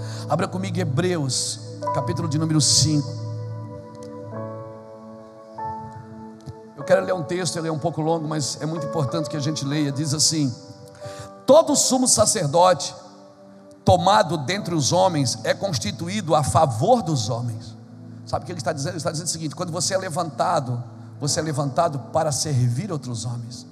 Abra comigo Hebreus, capítulo de número 5. Eu quero ler um texto, ele é um pouco longo, mas é muito importante que a gente leia. Diz assim: todo sumo sacerdote tomado dentre os homens é constituído a favor dos homens. Sabe o que ele está dizendo? Ele está dizendo o seguinte: quando você é levantado para servir outros homens,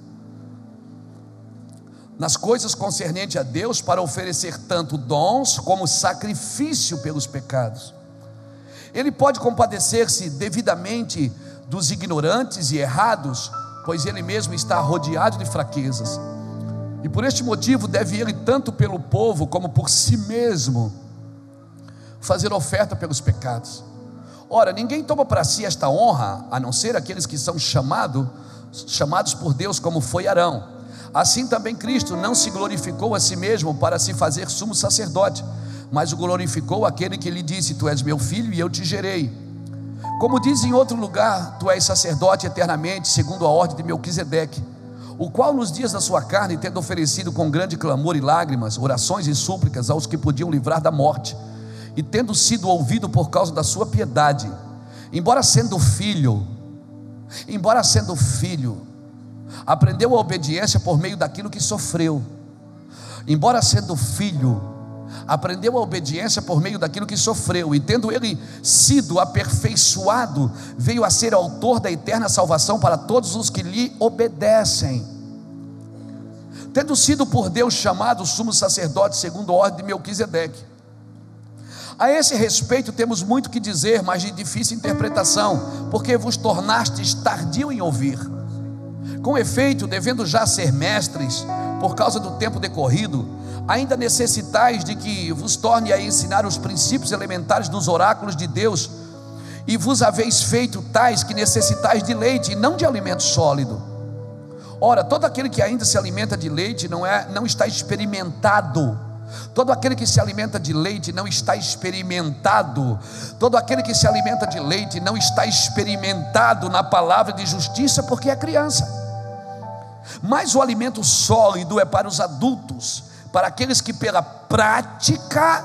nas coisas concernentes a Deus, para oferecer tanto dons como sacrifício pelos pecados. Ele pode compadecer-se devidamente dos ignorantes e errados, pois ele mesmo está rodeado de fraquezas, e por este motivo deve ele, tanto pelo povo como por si mesmo, fazer oferta pelos pecados. Ora, ninguém toma para si esta honra, a não ser aqueles que são chamados por Deus, como foi Arão. Assim também Cristo não se glorificou a si mesmo para se fazer sumo sacerdote, mas o glorificou aquele que lhe disse: tu és meu filho e eu te gerei. Como diz em outro lugar: tu és sacerdote eternamente, segundo a ordem de Melquisedeque, o qual nos dias da sua carne, tendo oferecido com grande clamor e lágrimas, orações e súplicas aos que podiam livrar da morte, e tendo sido ouvido por causa da sua piedade, embora sendo filho, aprendeu a obediência por meio daquilo que sofreu. Embora sendo filho, aprendeu a obediência por meio daquilo que sofreu, e tendo ele sido aperfeiçoado, veio a ser autor da eterna salvação para todos os que lhe obedecem. Tendo sido por Deus chamado sumo sacerdote segundo a ordem de Melquisedeque. A esse respeito temos muito que dizer, mas de difícil interpretação, porque vos tornastes tardio em ouvir. Com efeito, devendo já ser mestres, por causa do tempo decorrido, ainda necessitais de que vos torne a ensinar os princípios elementares dos oráculos de Deus, e vos haveis feito tais que necessitais de leite e não de alimento sólido. Ora, todo aquele que ainda se alimenta de leite não está experimentado. Todo aquele que se alimenta de leite não está experimentado. Todo aquele que se alimenta de leite não está experimentado na palavra de justiça, porque é criança. Mas o alimento sólido é para os adultos, para aqueles que pela prática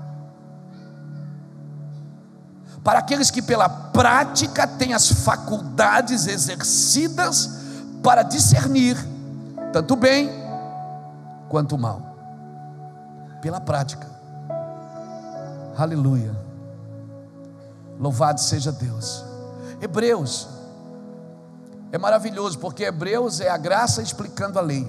têm as faculdades exercidas para discernir tanto bem quanto mal. Pela prática. Aleluia. Louvado seja Deus. Hebreus é maravilhoso, porque Hebreus é a graça explicando a lei.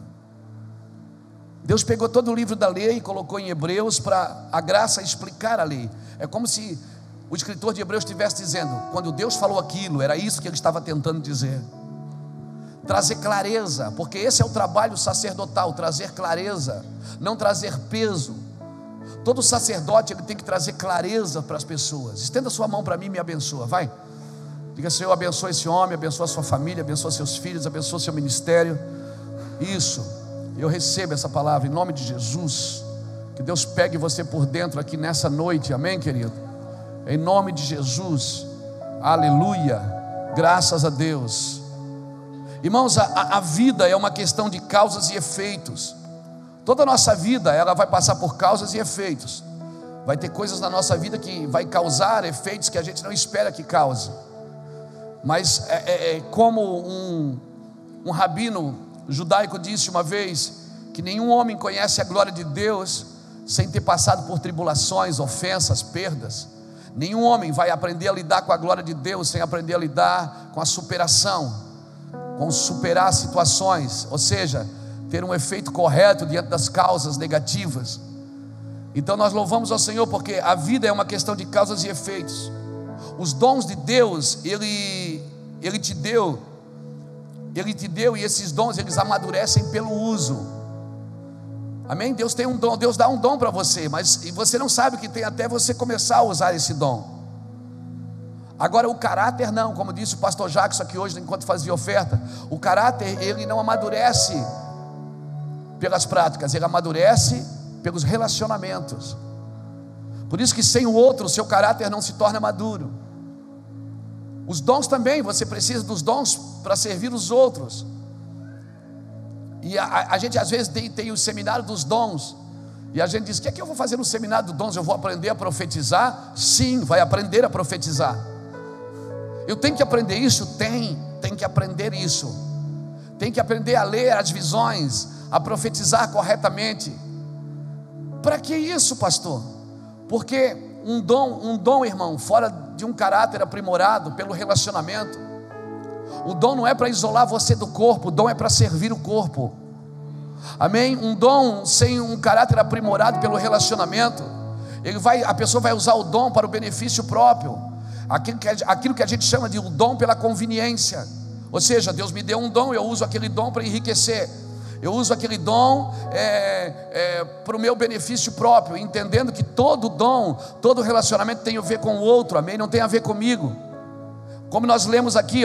Deus pegou todo o livro da lei e colocou em Hebreus para a graça explicar a lei. É como se o escritor de Hebreus estivesse dizendo: quando Deus falou aquilo, era isso que ele estava tentando dizer. Trazer clareza, porque esse é o trabalho sacerdotal, trazer clareza, não trazer peso. Todo sacerdote ele tem que trazer clareza para as pessoas. Estenda sua mão para mim e me abençoa, vai. Diga: Senhor, abençoa esse homem, abençoa a sua família, abençoa seus filhos, abençoa seu ministério. Isso, eu recebo essa palavra em nome de Jesus. Que Deus pegue você por dentro aqui nessa noite, amém, querido? Em nome de Jesus, aleluia, graças a Deus. Irmãos, a vida é uma questão de causas e efeitos. Toda a nossa vida, ela vai passar por causas e efeitos. Vai ter coisas na nossa vida que vai causar efeitos que a gente não espera que cause. Mas como um rabino judaico disse uma vez, que nenhum homem conhece a glória de Deus sem ter passado por tribulações, ofensas, perdas. Nenhum homem vai aprender a lidar com a glória de Deus sem aprender a lidar com a superação, com superar situações, ou seja, ter um efeito correto diante das causas negativas. Então nós louvamos ao Senhor, porque a vida é uma questão de causas e efeitos. Os dons de Deus, Ele te deu, e esses dons eles amadurecem pelo uso. Amém? Deus tem um dom, Deus dá um dom para você, mas você não sabe o que tem até você começar a usar esse dom. Agora o caráter não, como disse o pastor Jackson aqui hoje enquanto fazia oferta, o caráter ele não amadurece pelas práticas, ele amadurece pelos relacionamentos. Por isso que sem o outro, o seu caráter não se torna maduro. Os dons também, você precisa dos dons para servir os outros. E a gente às vezes tem o seminário dos dons, E a gente diz: o que é que eu vou fazer no seminário de dons? Eu vou aprender a profetizar? Sim, vai aprender a profetizar. Eu tenho que aprender isso? Tem que aprender isso. Tem que aprender a ler as visões, a profetizar corretamente. Para que isso, pastor? Porque um dom, irmão, fora de um caráter aprimorado pelo relacionamento, o dom não é para isolar você do corpo, o dom é para servir o corpo. Amém? Um dom sem um caráter aprimorado pelo relacionamento, a pessoa vai usar o dom para o benefício próprio, aquilo que a gente chama de o dom pela conveniência. Ou seja, Deus me deu um dom, eu uso aquele dom para enriquecer, eu uso aquele dom para o meu benefício próprio, entendendo que todo dom, todo relacionamento tem a ver com o outro, amém? Não tem a ver comigo. Como nós lemos aqui,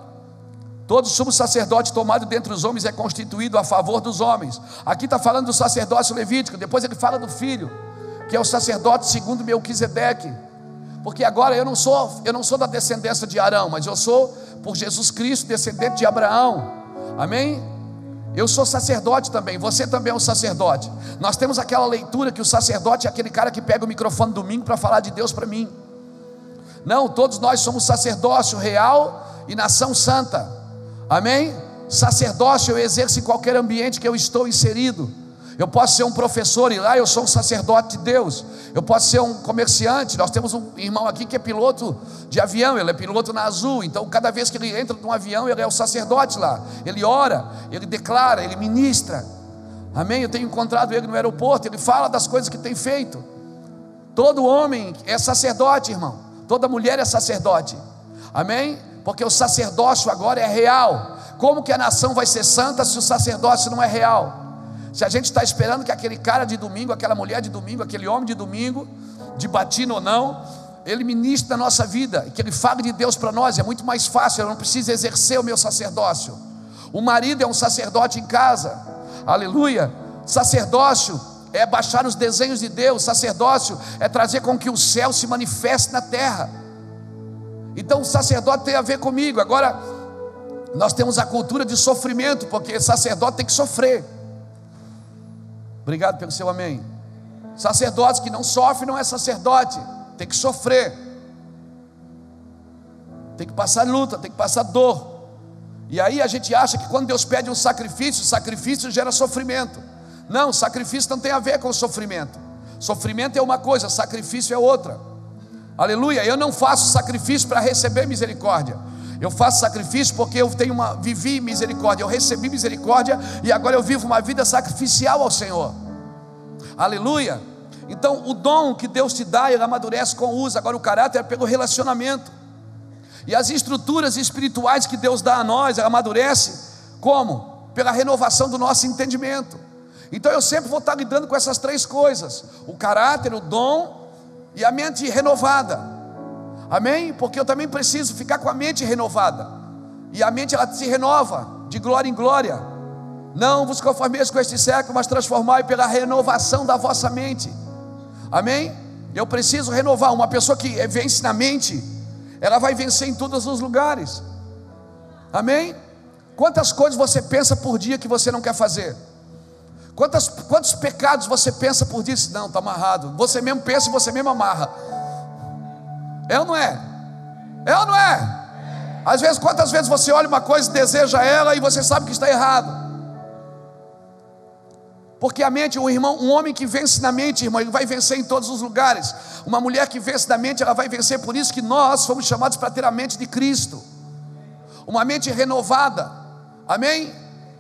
todo sumo sacerdote tomado dentre os homens é constituído a favor dos homens. Aqui está falando do sacerdócio levítico. Depois ele fala do filho, que é o sacerdote segundo Melquisedeque. Porque agora eu não sou da descendência de Arão, mas eu sou, por Jesus Cristo, descendente de Abraão. Amém? Eu sou sacerdote também, você também é um sacerdote. Nós temos aquela leitura que o sacerdote é aquele cara que pega o microfone domingo para falar de Deus para mim. Não, todos nós somos sacerdócio real e nação santa. Amém? Sacerdócio eu exerço em qualquer ambiente que eu estou inserido. Eu posso ser um professor e lá eu sou um sacerdote de Deus. Eu posso ser um comerciante. Nós temos um irmão aqui que é piloto de avião, ele é piloto na Azul. Então cada vez que ele entra num avião, ele é o sacerdote lá. Ele ora, ele declara, ele ministra. Amém? Eu tenho encontrado ele no aeroporto, ele fala das coisas que tem feito. Todo homem é sacerdote, irmão. Toda mulher é sacerdote. Amém? Porque o sacerdócio agora é real. Como que a nação vai ser santa se o sacerdócio não é real? Se a gente está esperando que aquele cara de domingo, aquela mulher de domingo, aquele homem de domingo, de batina ou não, ele ministra na nossa vida, e que ele fale de Deus para nós, é muito mais fácil. Eu não preciso exercer o meu sacerdócio. O marido é um sacerdote em casa, aleluia. Sacerdócio é baixar os desenhos de Deus. Sacerdócio é trazer com que o céu se manifeste na terra. Então o sacerdote tem a ver comigo. Agora nós temos a cultura de sofrimento, porque sacerdote tem que sofrer. Obrigado pelo seu amém. Sacerdote que não sofre não é sacerdote, tem que sofrer, tem que passar luta, tem que passar dor. E aí a gente acha que quando Deus pede um sacrifício, sacrifício gera sofrimento. Não, sacrifício não tem a ver com sofrimento. Sofrimento é uma coisa, sacrifício é outra. Aleluia. Eu não faço sacrifício para receber misericórdia. Eu faço sacrifício porque eu vivi misericórdia, eu recebi misericórdia e agora eu vivo uma vida sacrificial ao Senhor. Aleluia. Então o dom que Deus te dá, ele amadurece com o uso. Agora o caráter é pelo relacionamento. E as estruturas espirituais que Deus dá a nós, ela amadurece como? Pela renovação do nosso entendimento. Então eu sempre vou estar lidando com essas três coisas: o caráter, o dom e a mente renovada. Amém? Porque eu também preciso ficar com a mente renovada. E a mente ela se renova de glória em glória. Não vos conformeis com este século, mas transformai pela renovação da vossa mente. Amém? Eu preciso renovar. Uma pessoa que vence na mente, ela vai vencer em todos os lugares. Amém? Quantas coisas você pensa por dia que você não quer fazer? Quantos pecados você pensa por dia? Não, está amarrado. Você mesmo pensa e você mesmo amarra. É ou não é? É ou não é? Às vezes, quantas vezes você olha uma coisa e deseja ela e você sabe que está errado? Porque a mente, um homem que vence na mente, irmão, ele vai vencer em todos os lugares. Uma mulher que vence na mente, ela vai vencer. Por isso que nós fomos chamados para ter a mente de Cristo, uma mente renovada. Amém?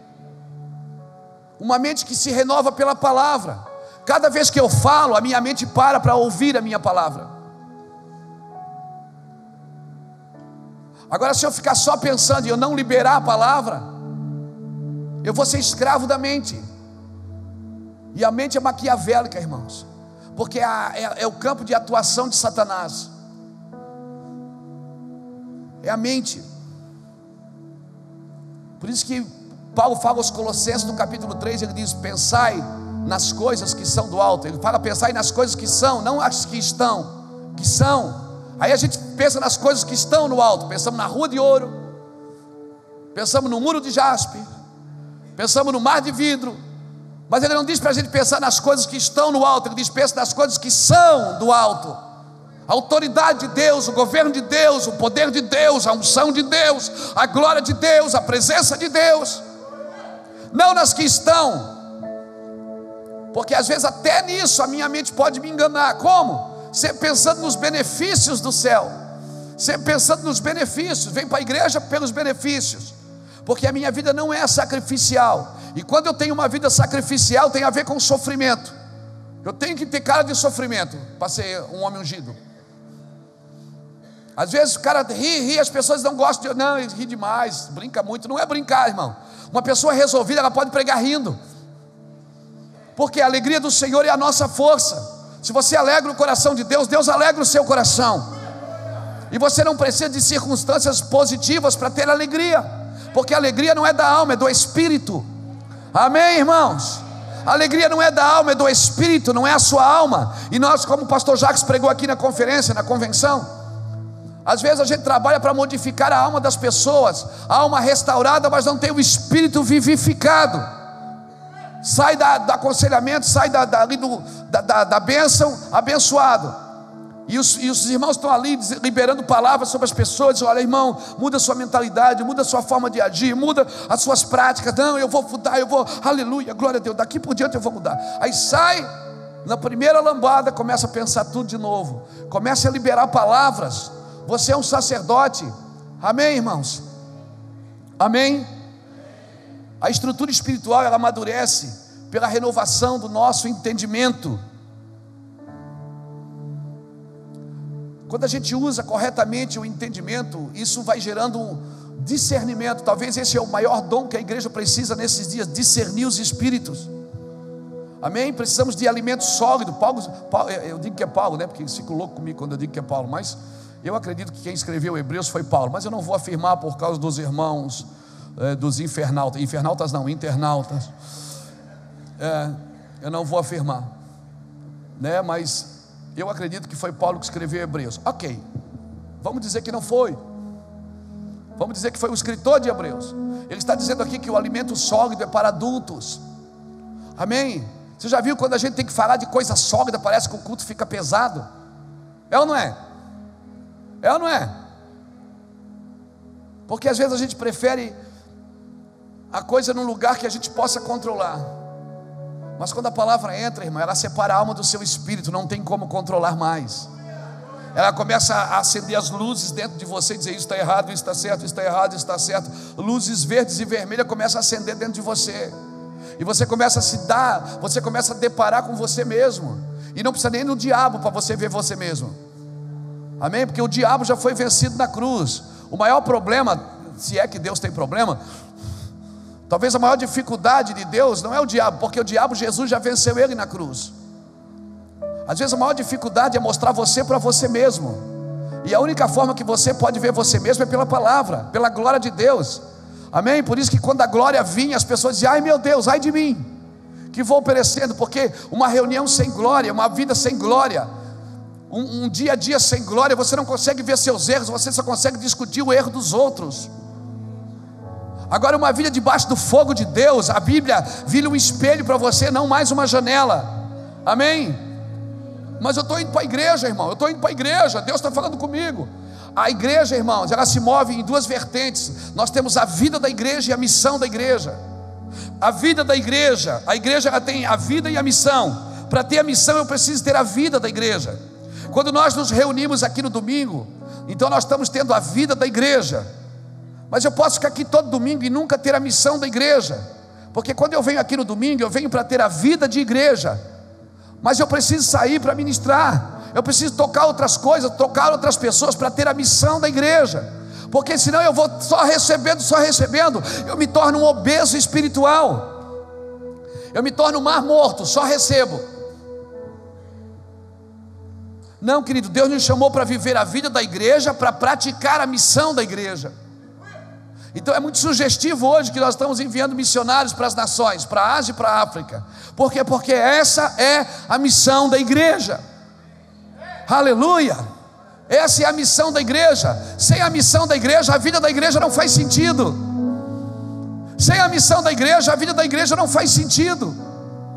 Uma mente que se renova pela palavra. Cada vez que eu falo, a minha mente para ouvir a minha palavra. Agora, se eu ficar só pensando e eu não liberar a palavra, eu vou ser escravo da mente. E a mente é maquiavélica, irmãos, porque é o campo de atuação de Satanás. É a mente. Por isso que Paulo fala aos Colossenses no capítulo 3, ele diz: pensai nas coisas que são do alto. Ele fala: pensai nas coisas que são, não as que estão, que são. Aí a gente pensa nas coisas que estão no alto. Pensamos na rua de ouro, pensamos no muro de jaspe, pensamos no mar de vidro, Mas ele não diz para a gente pensar nas coisas que estão no alto, ele diz: pensa nas coisas que são do alto. A autoridade de Deus, o governo de Deus, o poder de Deus, a unção de Deus, a glória de Deus, a presença de Deus. Não nas que estão, porque às vezes até nisso a minha mente pode me enganar. Como? Sempre pensando nos benefícios do céu, sempre pensando nos benefícios. Vem para a igreja pelos benefícios, porque a minha vida não é sacrificial. E quando eu tenho uma vida sacrificial, tem a ver com sofrimento. Eu tenho que ter cara de sofrimento para ser um homem ungido. Às vezes o cara ri, as pessoas não gostam de... Não, ele ri demais, brinca muito. Não é brincar, irmão. Uma pessoa resolvida, ela pode pregar rindo, porque a alegria do Senhor é a nossa força. Se você alegra o coração de Deus, Deus alegra o seu coração. E você não precisa de circunstâncias positivas para ter alegria, porque a alegria não é da alma, é do Espírito. Amém, irmãos? A alegria não é da alma, é do Espírito, não é a sua alma. E nós, como o pastor Jacques pregou aqui na conferência, na convenção, às vezes a gente trabalha para modificar a alma das pessoas, a alma restaurada, mas não tem o Espírito vivificado. Sai do aconselhamento, sai da bênção, abençoado. E os irmãos estão ali liberando palavras sobre as pessoas. Dizem: olha, irmão, muda a sua mentalidade, muda a sua forma de agir, muda as suas práticas. Não, eu vou mudar, aleluia, glória a Deus, daqui por diante eu vou mudar. Aí sai, na primeira lambada, começa a pensar tudo de novo, começa a liberar palavras. Você é um sacerdote, amém, irmãos? Amém? A estrutura espiritual, ela amadurece pela renovação do nosso entendimento. Quando a gente usa corretamente o entendimento, isso vai gerando um discernimento. Talvez esse é o maior dom que a igreja precisa nesses dias: discernir os espíritos. Amém? Precisamos de alimento sólido. Paulo, eu digo que é Paulo, né? Porque eles ficam loucos comigo quando eu digo que é Paulo, mas eu acredito que quem escreveu Hebreus foi Paulo. Mas eu não vou afirmar por causa dos irmãos, dos infernautas. Infernautas não, internautas. Eu não vou afirmar, né? Mas eu acredito que foi Paulo que escreveu Hebreus. Ok, vamos dizer que não foi. Vamos dizer que foi o escritor de Hebreus. Ele está dizendo aqui que o alimento sólido é para adultos. Amém? Você já viu quando a gente tem que falar de coisa sólida, parece que o culto fica pesado? É ou não é? É ou não é? Porque às vezes a gente prefere a coisa num lugar que a gente possa controlar. Mas quando a palavra entra, irmão, ela separa a alma do seu espírito, não tem como controlar mais. Ela começa a acender as luzes dentro de você e dizer: isso está errado, isso está certo, isso está errado, isso está certo. Luzes verdes e vermelhas começam a acender dentro de você. E você começa você começa a deparar com você mesmo. E não precisa nem do diabo para você ver você mesmo. Amém? Porque o diabo já foi vencido na cruz. O maior problema, se é que Deus tem problema, talvez a maior dificuldade de Deus não é o diabo, porque o diabo, Jesus já venceu ele na cruz. Às vezes a maior dificuldade é mostrar você para você mesmo. E a única forma que você pode ver você mesmo é pela palavra, pela glória de Deus. Amém? Por isso que quando a glória vinha, as pessoas diziam: ai meu Deus, ai de mim, que vou perecendo. Porque uma reunião sem glória, uma vida sem glória, um dia a dia sem glória, você não consegue ver seus erros, você só consegue discutir o erro dos outros. Agora, uma vida debaixo do fogo de Deus, a Bíblia vira um espelho para você, não mais uma janela. Amém? Mas eu estou indo para a igreja, irmão, eu estou indo para a igreja, Deus está falando comigo. A igreja, irmãos, ela se move em duas vertentes. Nós temos a vida da igreja e a missão da igreja. A vida da igreja, a igreja ela tem a vida e a missão. Para ter a missão eu preciso ter a vida da igreja. Quando nós nos reunimos aqui no domingo, então nós estamos tendo a vida da igreja. Mas eu posso ficar aqui todo domingo e nunca ter a missão da igreja, porque quando eu venho aqui no domingo, eu venho para ter a vida de igreja. Mas eu preciso sair para ministrar, eu preciso tocar outras coisas, tocar outras pessoas para ter a missão da igreja. Porque senão eu vou só recebendo, eu me torno um obeso espiritual, eu me torno um mar morto, só recebo. Não, querido, Deus nos chamou para viver a vida da igreja, para praticar a missão da igreja. Então é muito sugestivo hoje que nós estamos enviando missionários para as nações, para a Ásia e para a África. Por quê? Porque essa é a missão da igreja. Aleluia! Essa é a missão da igreja. Sem a missão da igreja, a vida da igreja não faz sentido. Sem a missão da igreja, a vida da igreja não faz sentido.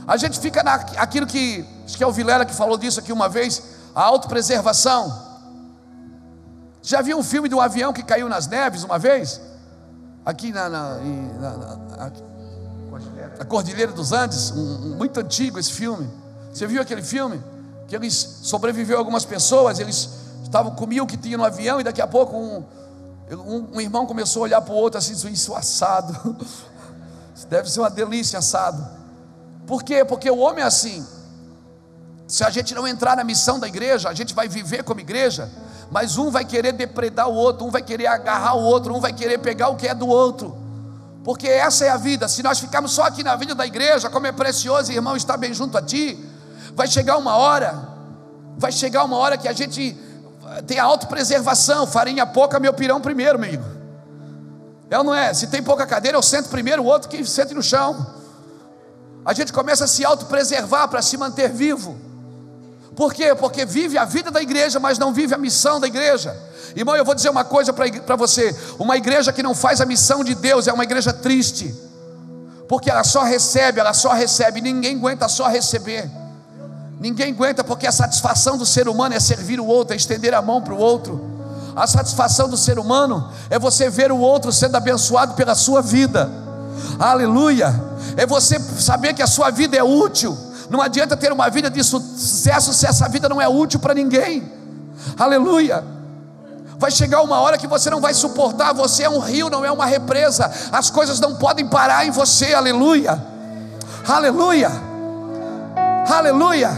A gente fica naquilo que, acho que é o Vilela que falou disso aqui uma vez, a autopreservação. Já viu um filme de um avião que caiu nas neves uma vez? Aqui na Cordilheira dos Andes, muito antigo esse filme. Você viu aquele filme? Que eles sobreviveu algumas pessoas, eles comiam o que tinha no avião, e daqui a pouco um irmão começou a olhar para o outro assim, isso assado. Isso deve ser uma delícia assado. Por quê? Porque o homem é assim. Se a gente não entrar na missão da igreja, a gente vai viver como igreja, mas um vai querer depredar o outro, um vai querer agarrar o outro, um vai querer pegar o que é do outro, porque essa é a vida. Se nós ficarmos só aqui na vida da igreja, como é precioso, irmão, estar bem junto a ti, vai chegar uma hora que a gente tem a autopreservação. Farinha pouca, meu pirão primeiro, amigo. É ou não é? Se tem pouca cadeira, eu sento primeiro, o outro que sente no chão. A gente começa a se autopreservar para se manter vivo. Por quê? Porque vive a vida da igreja, mas não vive a missão da igreja. Irmão, eu vou dizer uma coisa para você: uma igreja que não faz a missão de Deus é uma igreja triste, porque ela só recebe, ninguém aguenta só receber. Ninguém aguenta, porque a satisfação do ser humano é servir o outro, é estender a mão para o outro. A satisfação do ser humano é você ver o outro sendo abençoado pela sua vida. Aleluia! É você saber que a sua vida é útil. Não adianta ter uma vida de sucesso se essa vida não é útil para ninguém. Aleluia! Vai chegar uma hora que você não vai suportar. Você é um rio, não é uma represa. As coisas não podem parar em você. Aleluia! Aleluia! Aleluia!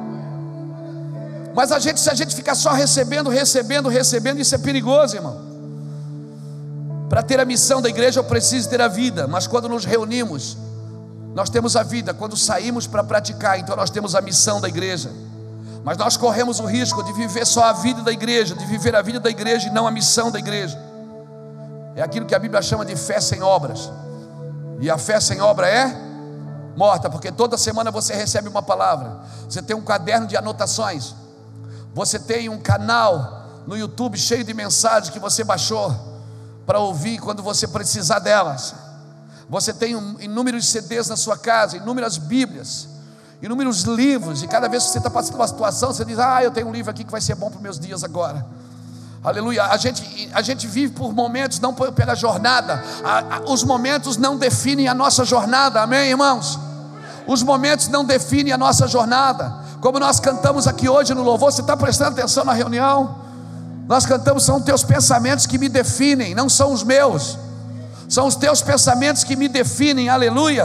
Mas se a gente ficar só recebendo, isso é perigoso, irmão. Para ter a missão da igreja eu preciso ter a vida. Mas quando nos reunimos, nós temos a vida. Quando saímos para praticar, então nós temos a missão da igreja. Mas nós corremos o risco de viver só a vida da igreja, de viver a vida da igreja e não a missão da igreja. É aquilo que a Bíblia chama de fé sem obras. E a fé sem obra é morta, porque toda semana você recebe uma palavra. Você tem um caderno de anotações. Você tem um canal no YouTube cheio de mensagens que você baixou para ouvir quando você precisar delas. Você tem inúmeros CDs na sua casa, inúmeras Bíblias, inúmeros livros. E cada vez que você está passando uma situação, você diz: eu tenho um livro aqui que vai ser bom para os meus dias agora. Aleluia. A gente vive por momentos, não pela jornada. Os momentos não definem a nossa jornada. Amém, irmãos? Os momentos não definem a nossa jornada. Como nós cantamos aqui hoje no louvor, você está prestando atenção na reunião? Nós cantamos: são teus pensamentos que me definem, não são os meus. São os teus pensamentos que me definem. Aleluia.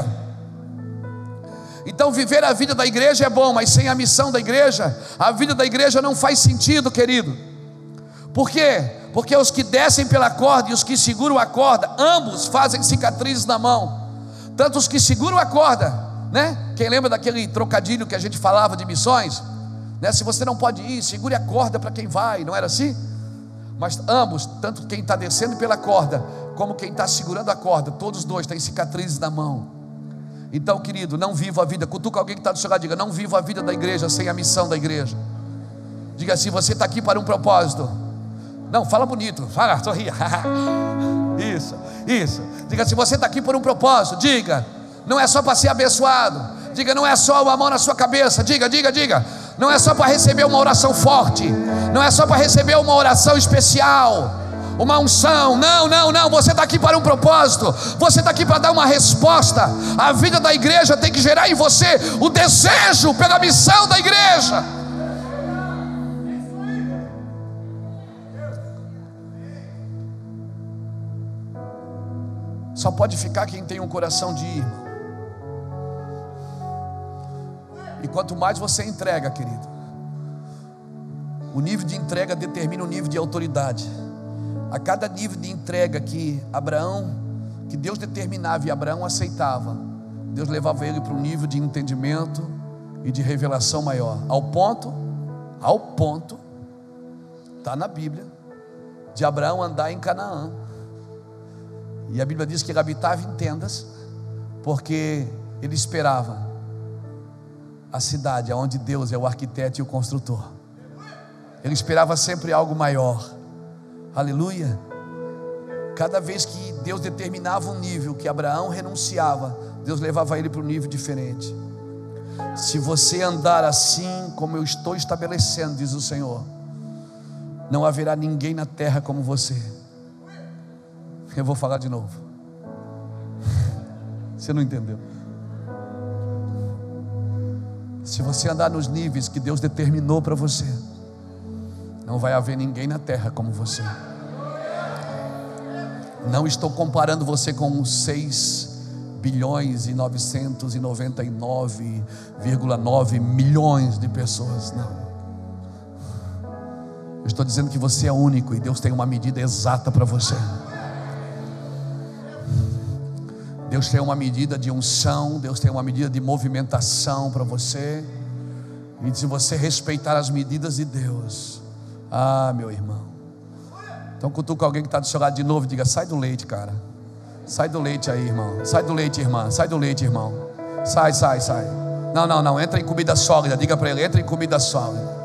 Então viver a vida da igreja é bom, mas sem a missão da igreja, a vida da igreja não faz sentido, querido. Por quê? Porque os que descem pela corda e os que seguram a corda, ambos fazem cicatrizes na mão. Tanto os que seguram a corda, né? Quem lembra daquele trocadilho que a gente falava de missões, né? Se você não pode ir, segure a corda para quem vai, não era assim? Mas ambos, tanto quem está descendo pela corda como quem está segurando a corda, todos dois têm cicatrizes na mão. Então, querido, não viva a vida. Cutuca alguém que está do seu lado, diga: não viva a vida da igreja sem a missão da igreja. Diga assim: você está aqui para um propósito. Não, fala bonito, fala, sorria. Isso. Diga assim: você está aqui por um propósito. Diga: não é só para ser abençoado. Diga: não é só uma mão na sua cabeça. Diga: não é só para receber uma oração forte. Não é só para receber uma oração especial, uma unção. Não. Você está aqui para um propósito. Você está aqui para dar uma resposta. A vida da igreja tem que gerar em você o desejo pela missão da igreja. Só pode ficar quem tem um coração de ir. E quanto mais você entrega, querido, o nível de entrega determina o nível de autoridade. A cada nível de entrega que Deus determinava e Abraão aceitava, Deus levava ele para um nível de entendimento e de revelação maior, ao ponto, está na Bíblia, de Abraão andar em Canaã. E a Bíblia diz que ele habitava em tendas, porque ele esperava a cidade onde Deus é o arquiteto e o construtor. Ele esperava sempre algo maior. Aleluia. Cada vez que Deus determinava um nível que Abraão renunciava, Deus levava ele para um nível diferente. Se você andar assim como eu estou estabelecendo, diz o Senhor, não haverá ninguém na terra como você. Eu vou falar de novo. Você não entendeu? Se você andar nos níveis que Deus determinou para você, não vai haver ninguém na terra como você. Não estou comparando você com 6 bilhões e 999,9 milhões de pessoas, não. Eu estou dizendo que você é único e Deus tem uma medida exata para você. Deus tem uma medida de unção, Deus tem uma medida de movimentação para você. E se você respeitar as medidas de Deus, meu irmão. Então cutuca alguém que está do seu lado de novo e diga: sai do leite, cara. Sai do leite aí, irmão. Sai do leite, irmã. Sai do leite, irmão. Sai. Não. Entra em comida sólida. Diga para ele: entra em comida sólida.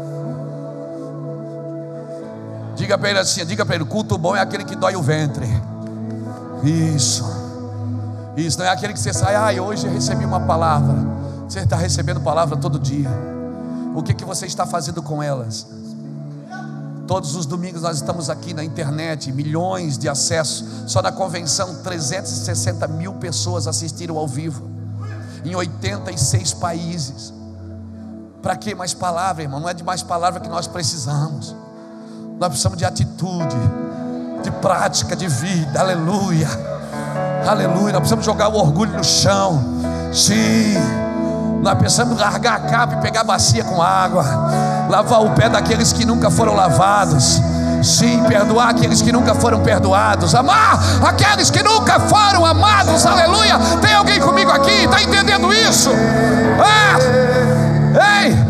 Diga para ele assim, culto bom é aquele que dói o ventre. Isso, não é aquele que você sai, hoje eu recebi uma palavra. Você está recebendo palavra todo dia. O que você está fazendo com elas? Todos os domingos nós estamos aqui na internet, milhões de acessos. Só na convenção 360 mil pessoas assistiram ao vivo, em 86 países. Para que mais palavra, irmão? Não é de mais palavra que nós precisamos. Nós precisamos de atitude, de prática, de vida. Aleluia. Nós precisamos jogar o orgulho no chão. Sim. Nós precisamos largar a capa e pegar a bacia com água, lavar o pé daqueles que nunca foram lavados. Sim, perdoar aqueles que nunca foram perdoados, amar aqueles que nunca foram amados. Aleluia. Tem alguém comigo aqui? Está entendendo isso? Ei!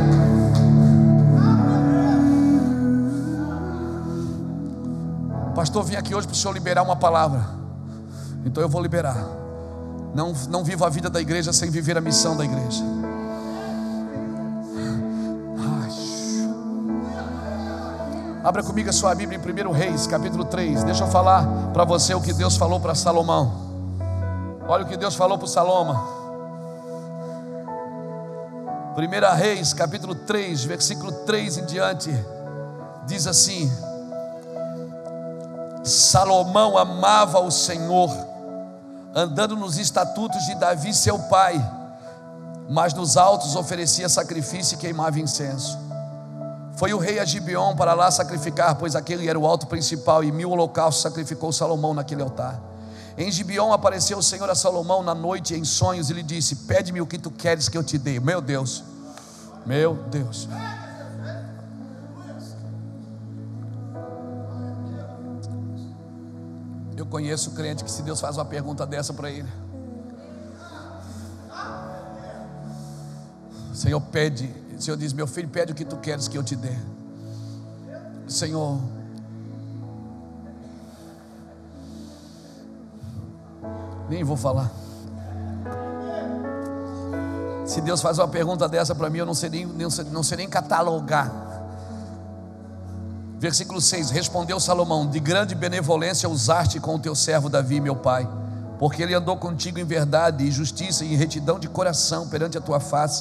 Pastor, vim aqui hoje para o senhor liberar uma palavra. Então eu vou liberar. Não vivo a vida da igreja sem viver a missão da igreja. Abra comigo a sua Bíblia em 1 Reis, capítulo 3. Deixa eu falar para você o que Deus falou para Salomão. Olha o que Deus falou para Salomão. 1 Reis, capítulo 3, versículo 3 em diante. Diz assim: Salomão amava o Senhor, andando nos estatutos de Davi seu pai, mas nos altos oferecia sacrifício e queimava incenso. Foi o rei a Gibeon para lá sacrificar, pois aquele era o alto principal, e 1000 holocaustos sacrificou Salomão naquele altar. Em Gibeon apareceu o Senhor a Salomão na noite em sonhos e lhe disse: pede-me o que tu queres que eu te dê. Meu Deus. Eu conheço crente que, se Deus faz uma pergunta dessa para ele, o Senhor diz: meu filho, pede o que tu queres que eu te dê. Senhor, nem vou falar. Se Deus faz uma pergunta dessa para mim, eu não sei nem catalogar. Versículo 6: respondeu Salomão: de grande benevolência usaste com o teu servo Davi, meu pai, porque ele andou contigo em verdade e justiça e em retidão de coração perante a tua face.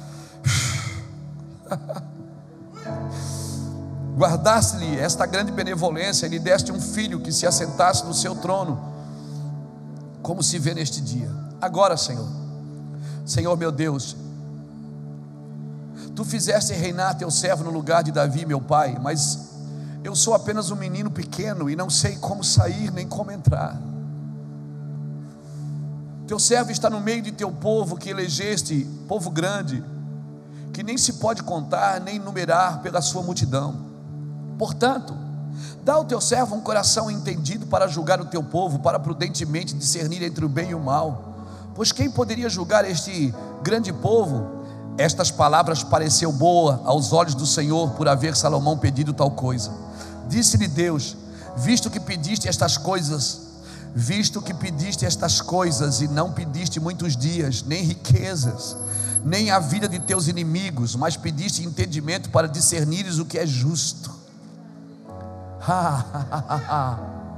Guardaste-lhe esta grande benevolência e lhe deste um filho que se assentasse no seu trono, como se vê neste dia. Agora, Senhor meu Deus, tu fizeste reinar teu servo no lugar de Davi, meu pai, mas eu sou apenas um menino pequeno e não sei como sair nem como entrar. Teu servo está no meio de teu povo que elegeste, povo grande, que nem se pode contar nem numerar pela sua multidão. Portanto, dá ao teu servo um coração entendido para julgar o teu povo, para prudentemente discernir entre o bem e o mal. Pois quem poderia julgar este grande povo? Estas palavras pareceu boa aos olhos do Senhor, por haver Salomão pedido tal coisa. Disse-lhe Deus: visto que pediste estas coisas e não pediste muitos dias, nem riquezas, nem a vida de teus inimigos, mas pediste entendimento para discernires o que é justo.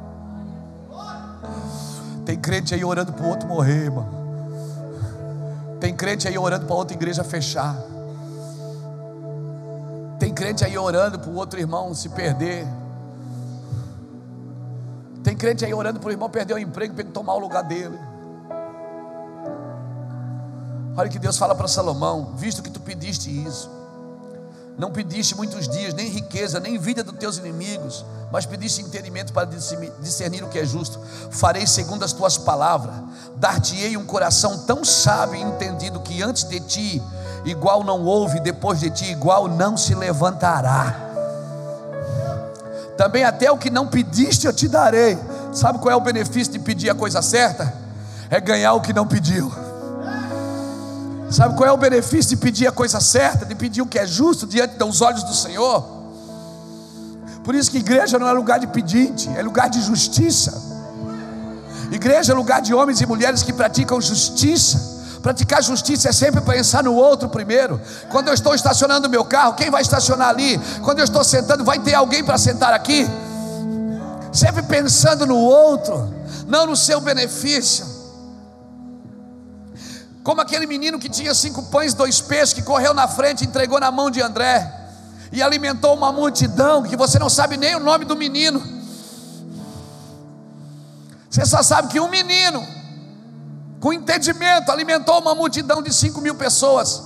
Tem crente aí orando para o outro morrer, irmão. Tem crente aí orando para outra igreja fechar. Tem crente aí orando para o outro irmão se perder. Tem crente aí orando para o irmão perder o emprego, para ele tomar o lugar dele. Olha que Deus fala para Salomão: visto que tu pediste isso, não pediste muitos dias, nem riqueza, nem vida dos teus inimigos, mas pediste entendimento para discernir o que é justo. Farei segundo as tuas palavras, dar-te-ei um coração tão sábio e entendido, que antes de ti igual não houve, depois de ti igual não se levantará. Também até o que não pediste eu te darei. Sabe qual é o benefício de pedir a coisa certa? É ganhar o que não pediu. Sabe qual é o benefício de pedir a coisa certa, de pedir o que é justo diante dos olhos do Senhor? Por isso que igreja não é lugar de pedinte, é lugar de justiça. Igreja é lugar de homens e mulheres que praticam justiça. Praticar justiça é sempre pensar no outro primeiro. Quando eu estou estacionando meu carro, quem vai estacionar ali? Quando eu estou sentando, vai ter alguém para sentar aqui? Sempre pensando no outro, não no seu benefício. Como aquele menino que tinha 5 pães e 2 peixes, que correu na frente, entregou na mão de André e alimentou uma multidão, que você não sabe nem o nome do menino. Você só sabe que um menino, com entendimento, alimentou uma multidão de 5.000 pessoas.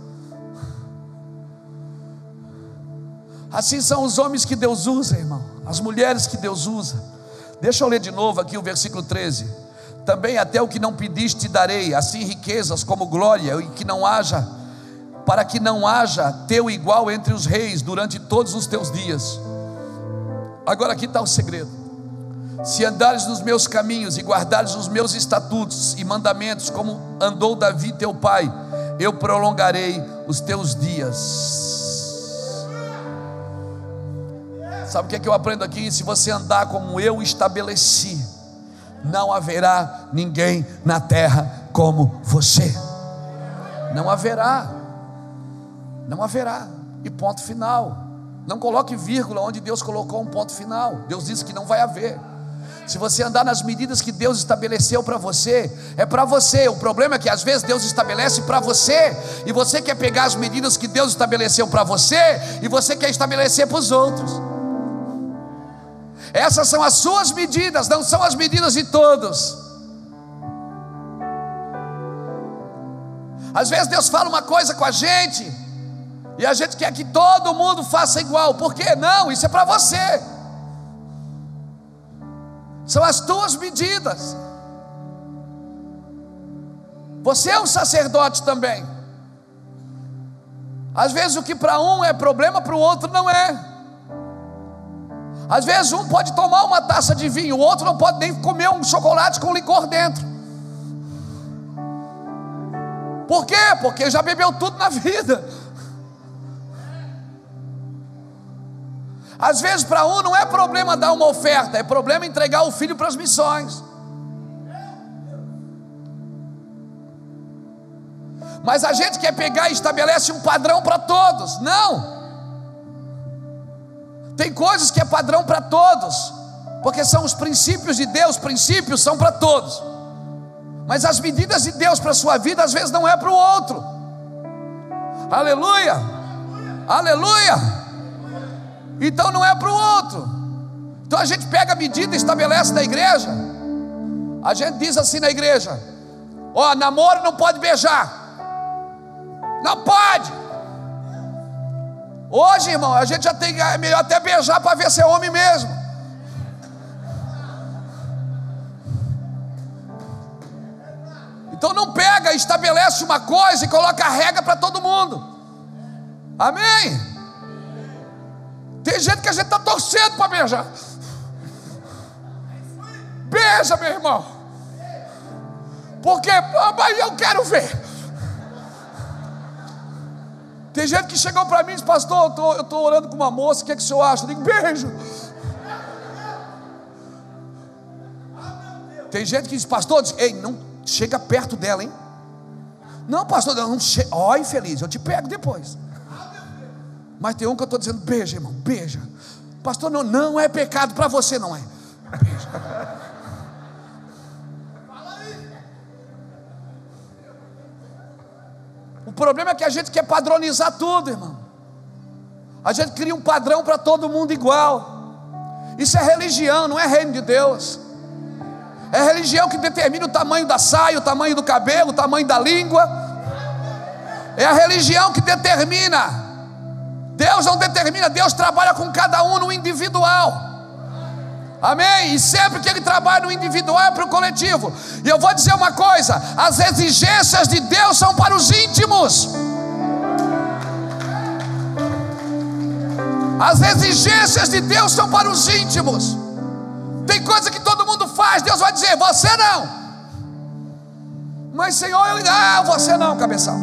Assim são os homens que Deus usa, irmão, as mulheres que Deus usa. Deixa eu ler de novo aqui o versículo 13. Também até o que não pediste te darei, assim riquezas como glória, e que não haja, para que não haja teu igual entre os reis durante todos os teus dias. Agora aqui está o segredo: se andares nos meus caminhos e guardares os meus estatutos e mandamentos, como andou Davi teu pai, eu prolongarei os teus dias. Sabe o que é que eu aprendo aqui? Se você andar como eu estabeleci, não haverá ninguém na terra como você. Não haverá. Não haverá. E ponto final. Não coloque vírgula onde Deus colocou um ponto final. Deus disse que não vai haver. Se você andar nas medidas que Deus estabeleceu para você, é para você. O problema é que às vezes Deus estabelece para você, e você quer pegar as medidas que Deus estabeleceu para você, e você quer estabelecer para os outros. Essas são as suas medidas, não são as medidas de todos. Às vezes Deus fala uma coisa com a gente, e a gente quer que todo mundo faça igual. Por quê? Não, isso é para você. São as tuas medidas. Você é um sacerdote também. Às vezes o que para um é problema, para o outro não é. Às vezes um pode tomar uma taça de vinho, o outro não pode nem comer um chocolate com licor dentro. Por quê? Porque já bebeu tudo na vida. Às vezes para um não é problema dar uma oferta, é problema entregar o filho para as missões. Mas a gente quer pegar e estabelece um padrão para todos. Não. Tem coisas que é padrão para todos, porque são os princípios de Deus. Princípios são para todos, mas as medidas de Deus para a sua vida às vezes não é para o outro. Aleluia, aleluia. Então não é para o outro. Então a gente pega a medida e estabelece na igreja. A gente diz assim na igreja: ó, namoro não pode beijar. Não pode. Hoje, irmão, a gente já tem, é melhor até beijar para ver se é homem mesmo. Então não pega, estabelece uma coisa e coloca a regra para todo mundo. Amém? Tem gente que a gente está torcendo para beijar. Beija, meu irmão. Porque mas eu quero ver. Tem gente que chegou para mim e disse: pastor, eu estou orando com uma moça, o que é que o senhor acha? Eu digo: beijo. Tem gente que diz: pastor, ei, não chega perto dela, hein? Não, pastor, não chega. Ó, infeliz, eu te pego depois. Mas tem um que eu estou dizendo: beija, irmão, beija. Pastor, não é pecado para você, não é? Beija. problema é que a gente quer padronizar tudo, irmão. A gente cria um padrão para todo mundo igual. Isso é religião, não é reino de Deus. É religião que determina o tamanho da saia, o tamanho do cabelo, o tamanho da língua. É a religião que determina. Deus não determina, Deus trabalha com cada um no individual. Amém? E sempre que Ele trabalha no individual é para o coletivo. E eu vou dizer uma coisa: as exigências de Deus são para os íntimos. As exigências de Deus são para os íntimos. Tem coisa que todo mundo faz, Deus vai dizer: você não. Mas Senhor, você não, cabeção.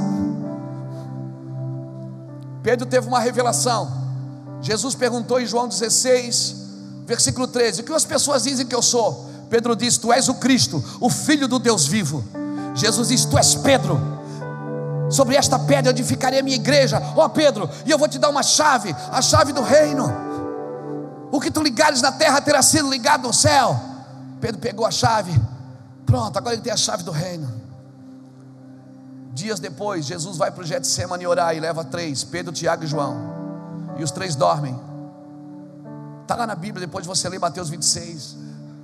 Pedro teve uma revelação. Jesus perguntou em João 16, versículo 13: o que as pessoas dizem que eu sou? Pedro disse: tu és o Cristo, o Filho do Deus vivo. Jesus disse: tu és Pedro, sobre esta pedra edificarei a minha igreja. Ó Pedro, e eu vou te dar uma chave, a chave do reino. O que tu ligares na terra terá sido ligado no céu. Pedro pegou a chave, pronto, agora ele tem a chave do reino. Dias depois, Jesus vai para o Getsemane orar e leva 3, Pedro, Tiago e João. E os 3 dormem. Está lá na Bíblia, depois de você ler Mateus 26.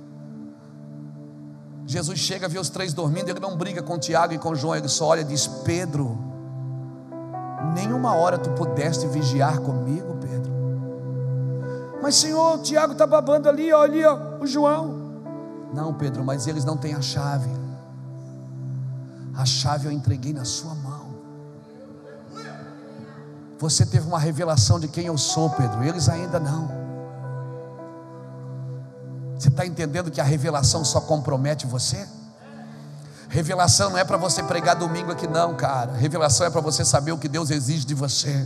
Jesus chega, vê os 3 dormindo. Ele não briga com Tiago e com João. Ele só olha e diz: Pedro, nenhuma hora tu pudeste vigiar comigo, Pedro? Mas Senhor, o Tiago está babando ali, ó, o João. Não, Pedro, mas eles não têm a chave. A chave eu entreguei na sua mão. Você teve uma revelação de quem eu sou, Pedro, eles ainda não. Você está entendendo que a revelação só compromete você? Revelação não é para você pregar domingo aqui não, cara. Revelação é para você saber o que Deus exige de você.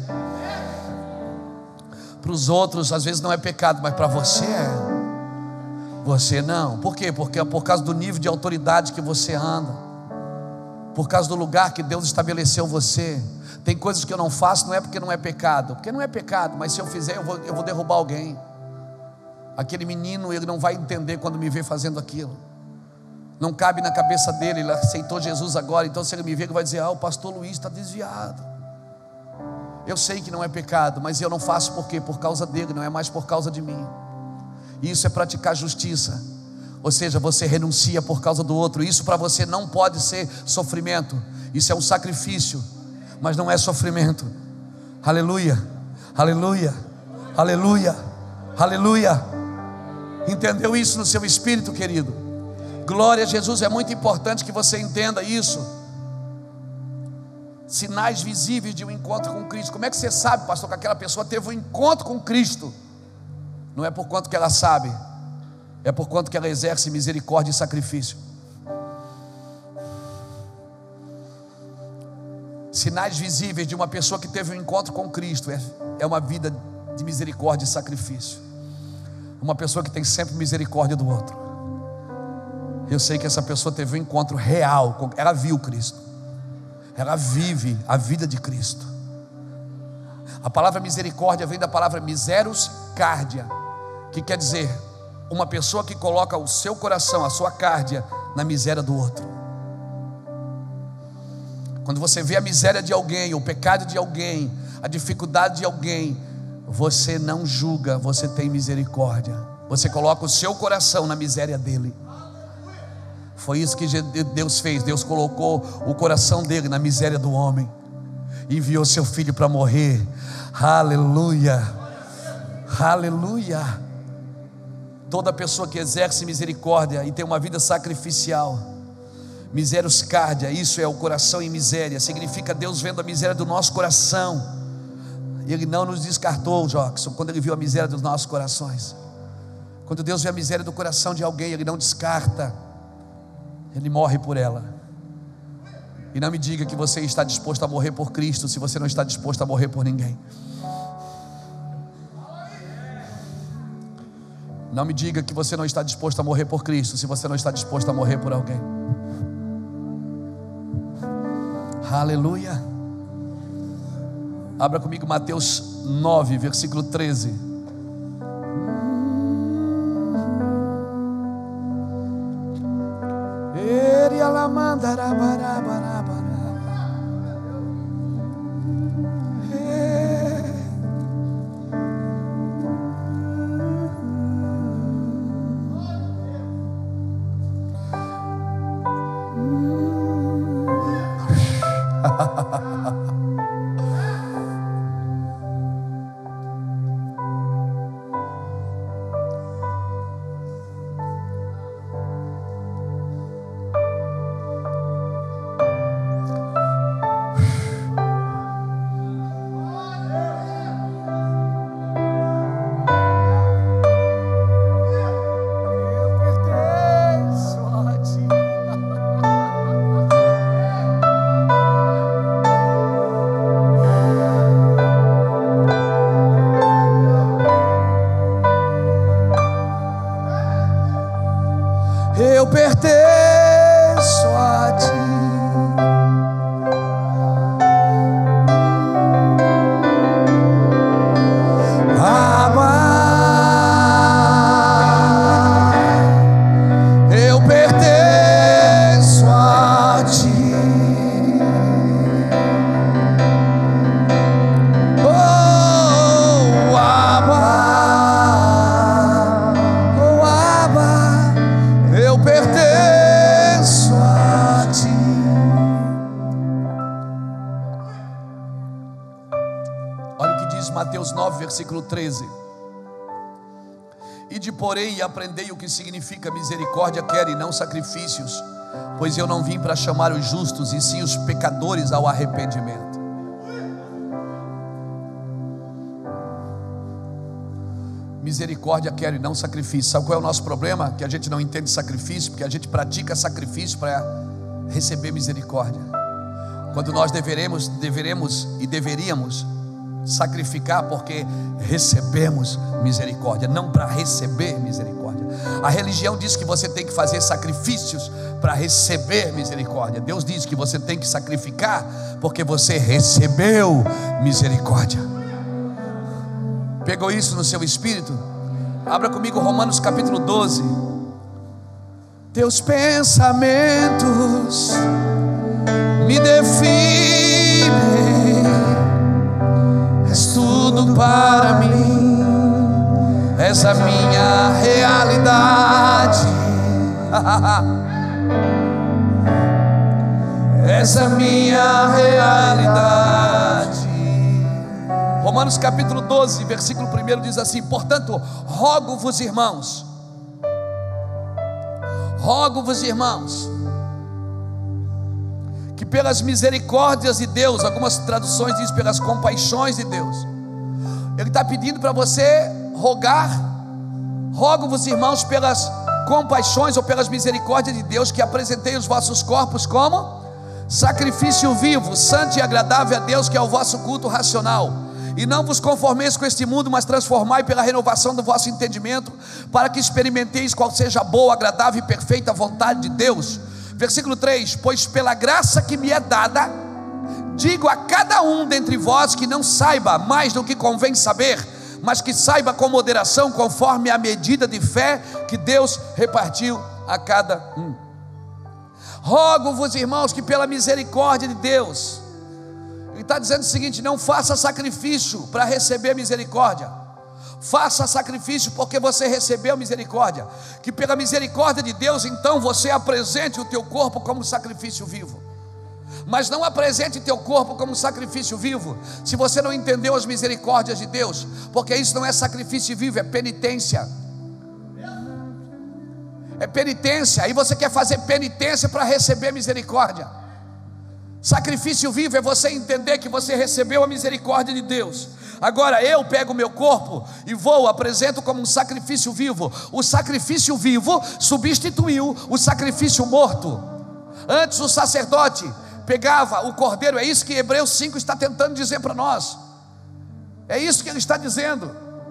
Para os outros às vezes não é pecado, mas para você é. Você não. Por quê? Porque é por causa do nível de autoridade que você anda, por causa do lugar que Deus estabeleceu você. Tem coisas que eu não faço, não é porque não é pecado, porque não é pecado, mas se eu fizer eu vou derrubar alguém. Aquele menino, ele não vai entender quando me vê fazendo aquilo. Não cabe na cabeça dele, ele aceitou Jesus agora. Então se ele me ver, ele vai dizer: o pastor Luiz está desviado. Eu sei que não é pecado, mas eu não faço por quê? Por causa dele, não é mais por causa de mim. E isso é praticar justiça. Ou seja, você renuncia por causa do outro. Isso para você não pode ser sofrimento. Isso é um sacrifício, mas não é sofrimento. Aleluia, aleluia, aleluia, aleluia. Entendeu isso no seu espírito, querido? Glória a Jesus. É muito importante que você entenda isso. Sinais visíveis de um encontro com Cristo. Como é que você sabe, pastor, que aquela pessoa teve um encontro com Cristo? Não é por quanto que ela sabe, é por quanto que ela exerce misericórdia e sacrifício. Sinais visíveis de uma pessoa que teve um encontro com Cristo é uma vida de misericórdia e sacrifício. Uma pessoa que tem sempre misericórdia do outro. Eu sei que essa pessoa teve um encontro real, ela viu Cristo, ela vive a vida de Cristo. A palavra misericórdia vem da palavra miseros cardia, que quer dizer uma pessoa que coloca o seu coração, a sua cárdia, na miséria do outro. Quando você vê a miséria de alguém, o pecado de alguém, a dificuldade de alguém, você não julga, você tem misericórdia. Você coloca o seu coração na miséria dele. Foi isso que Deus fez. Deus colocou o coração dele na miséria do homem, enviou seu filho para morrer. Aleluia, aleluia. Toda pessoa que exerce misericórdia e tem uma vida sacrificial, miseros cardia, isso é o coração em miséria. Significa Deus vendo a miséria do nosso coração. Ele não nos descartou, Jackson, quando Ele viu a miséria dos nossos corações. Quando Deus vê a miséria do coração de alguém, Ele não descarta, Ele morre por ela. E não me diga que você está disposto a morrer por Cristo, se você não está disposto a morrer por ninguém. Não me diga que você não está disposto a morrer por Cristo, se você não está disposto a morrer por alguém. Aleluia. Abra comigo Mateus 9, versículo 13. diz Mateus 9, versículo 13: ide, porém, e aprendei o que significa misericórdia quero, e não sacrifícios, pois eu não vim para chamar os justos, e sim os pecadores ao arrependimento. Misericórdia quero e não sacrifício. Sabe qual é o nosso problema? Que a gente não entende sacrifício, porque a gente pratica sacrifício para receber misericórdia, quando nós deveríamos sacrificar porque recebemos misericórdia, não para receber misericórdia. A religião diz que você tem que fazer sacrifícios para receber misericórdia. Deus diz que você tem que sacrificar porque você recebeu misericórdia. Pegou isso no seu espírito? Abra comigo Romanos capítulo 12. Teus pensamentos me definem, és tudo para mim, és a minha realidade, és a minha realidade. Romanos capítulo 12, versículo 1 diz assim: portanto, rogo-vos, irmãos, que pelas misericórdias de Deus, algumas traduções dizem pelas compaixões de Deus, Ele está pedindo para você rogar. Rogo-vos, irmãos, pelas compaixões ou pelas misericórdias de Deus, que apresentei os vossos corpos como sacrifício vivo, santo e agradável a Deus, que é o vosso culto racional. E não vos conformeis com este mundo, mas transformai pela renovação do vosso entendimento, para que experimenteis qual seja a boa, agradável e perfeita vontade de Deus. Versículo 3: pois pela graça que me é dada, digo a cada um dentre vós que não saiba mais do que convém saber, mas que saiba com moderação, conforme a medida de fé que Deus repartiu a cada um. Rogo-vos, irmãos, que pela misericórdia de Deus, Ele está dizendo o seguinte: não faça sacrifício para receber misericórdia, faça sacrifício porque você recebeu misericórdia. Que pela misericórdia de Deus, então, você apresente o teu corpo como sacrifício vivo. Mas não apresente teu corpo como sacrifício vivo se você não entendeu as misericórdias de Deus, porque isso não é sacrifício vivo, é penitência. É penitência. Aí você quer fazer penitência para receber misericórdia. Sacrifício vivo é você entender que você recebeu a misericórdia de Deus. Agora eu pego o meu corpo e apresento como um sacrifício vivo. O sacrifício vivo substituiu o sacrifício morto. Antes o sacerdote pegava o cordeiro. É isso que Hebreus 5 está tentando dizer para nós. É isso que ele está dizendo,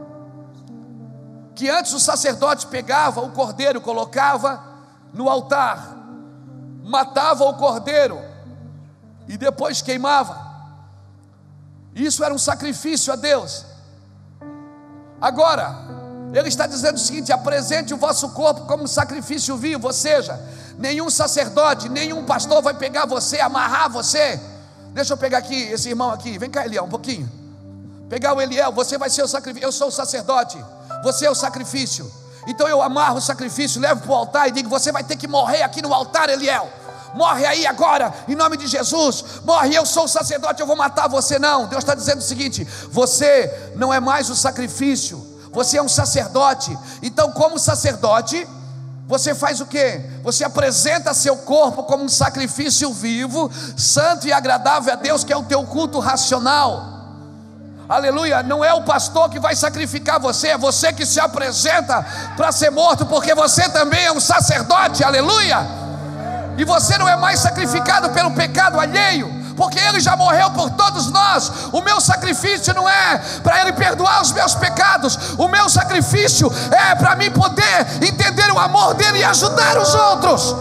que antes o sacerdote pegava o cordeiro, colocava no altar, matava o cordeiro e depois queimava. Isso era um sacrifício a Deus. Agora ele está dizendo o seguinte: apresente o vosso corpo como um sacrifício vivo. Ou seja, nenhum sacerdote, nenhum pastor vai pegar você, amarrar você. Deixa eu pegar aqui esse irmão aqui, vem cá, Eliel, um pouquinho. Pegar o Eliel, você vai ser o sacrifício. Eu sou o sacerdote, você é o sacrifício. Então eu amarro o sacrifício, levo para o altar e digo: você vai ter que morrer aqui no altar, Eliel. Morre aí agora, em nome de Jesus. Morre, eu sou o sacerdote, eu vou matar você. Não, Deus está dizendo o seguinte: você não é mais o sacrifício, você é um sacerdote. Então, como sacerdote, você faz o quê? Você apresenta seu corpo como um sacrifício vivo, santo e agradável a Deus, que é o teu culto racional. Aleluia. Não é o pastor que vai sacrificar você, é você que se apresenta para ser morto, porque você também é um sacerdote. Aleluia. E você não é mais sacrificado pelo pecado alheio, porque Ele já morreu por todos nós. O meu sacrifício não é para Ele perdoar os meus pecados. O meu sacrifício é para mim poder entender o amor dEle e ajudar os outros.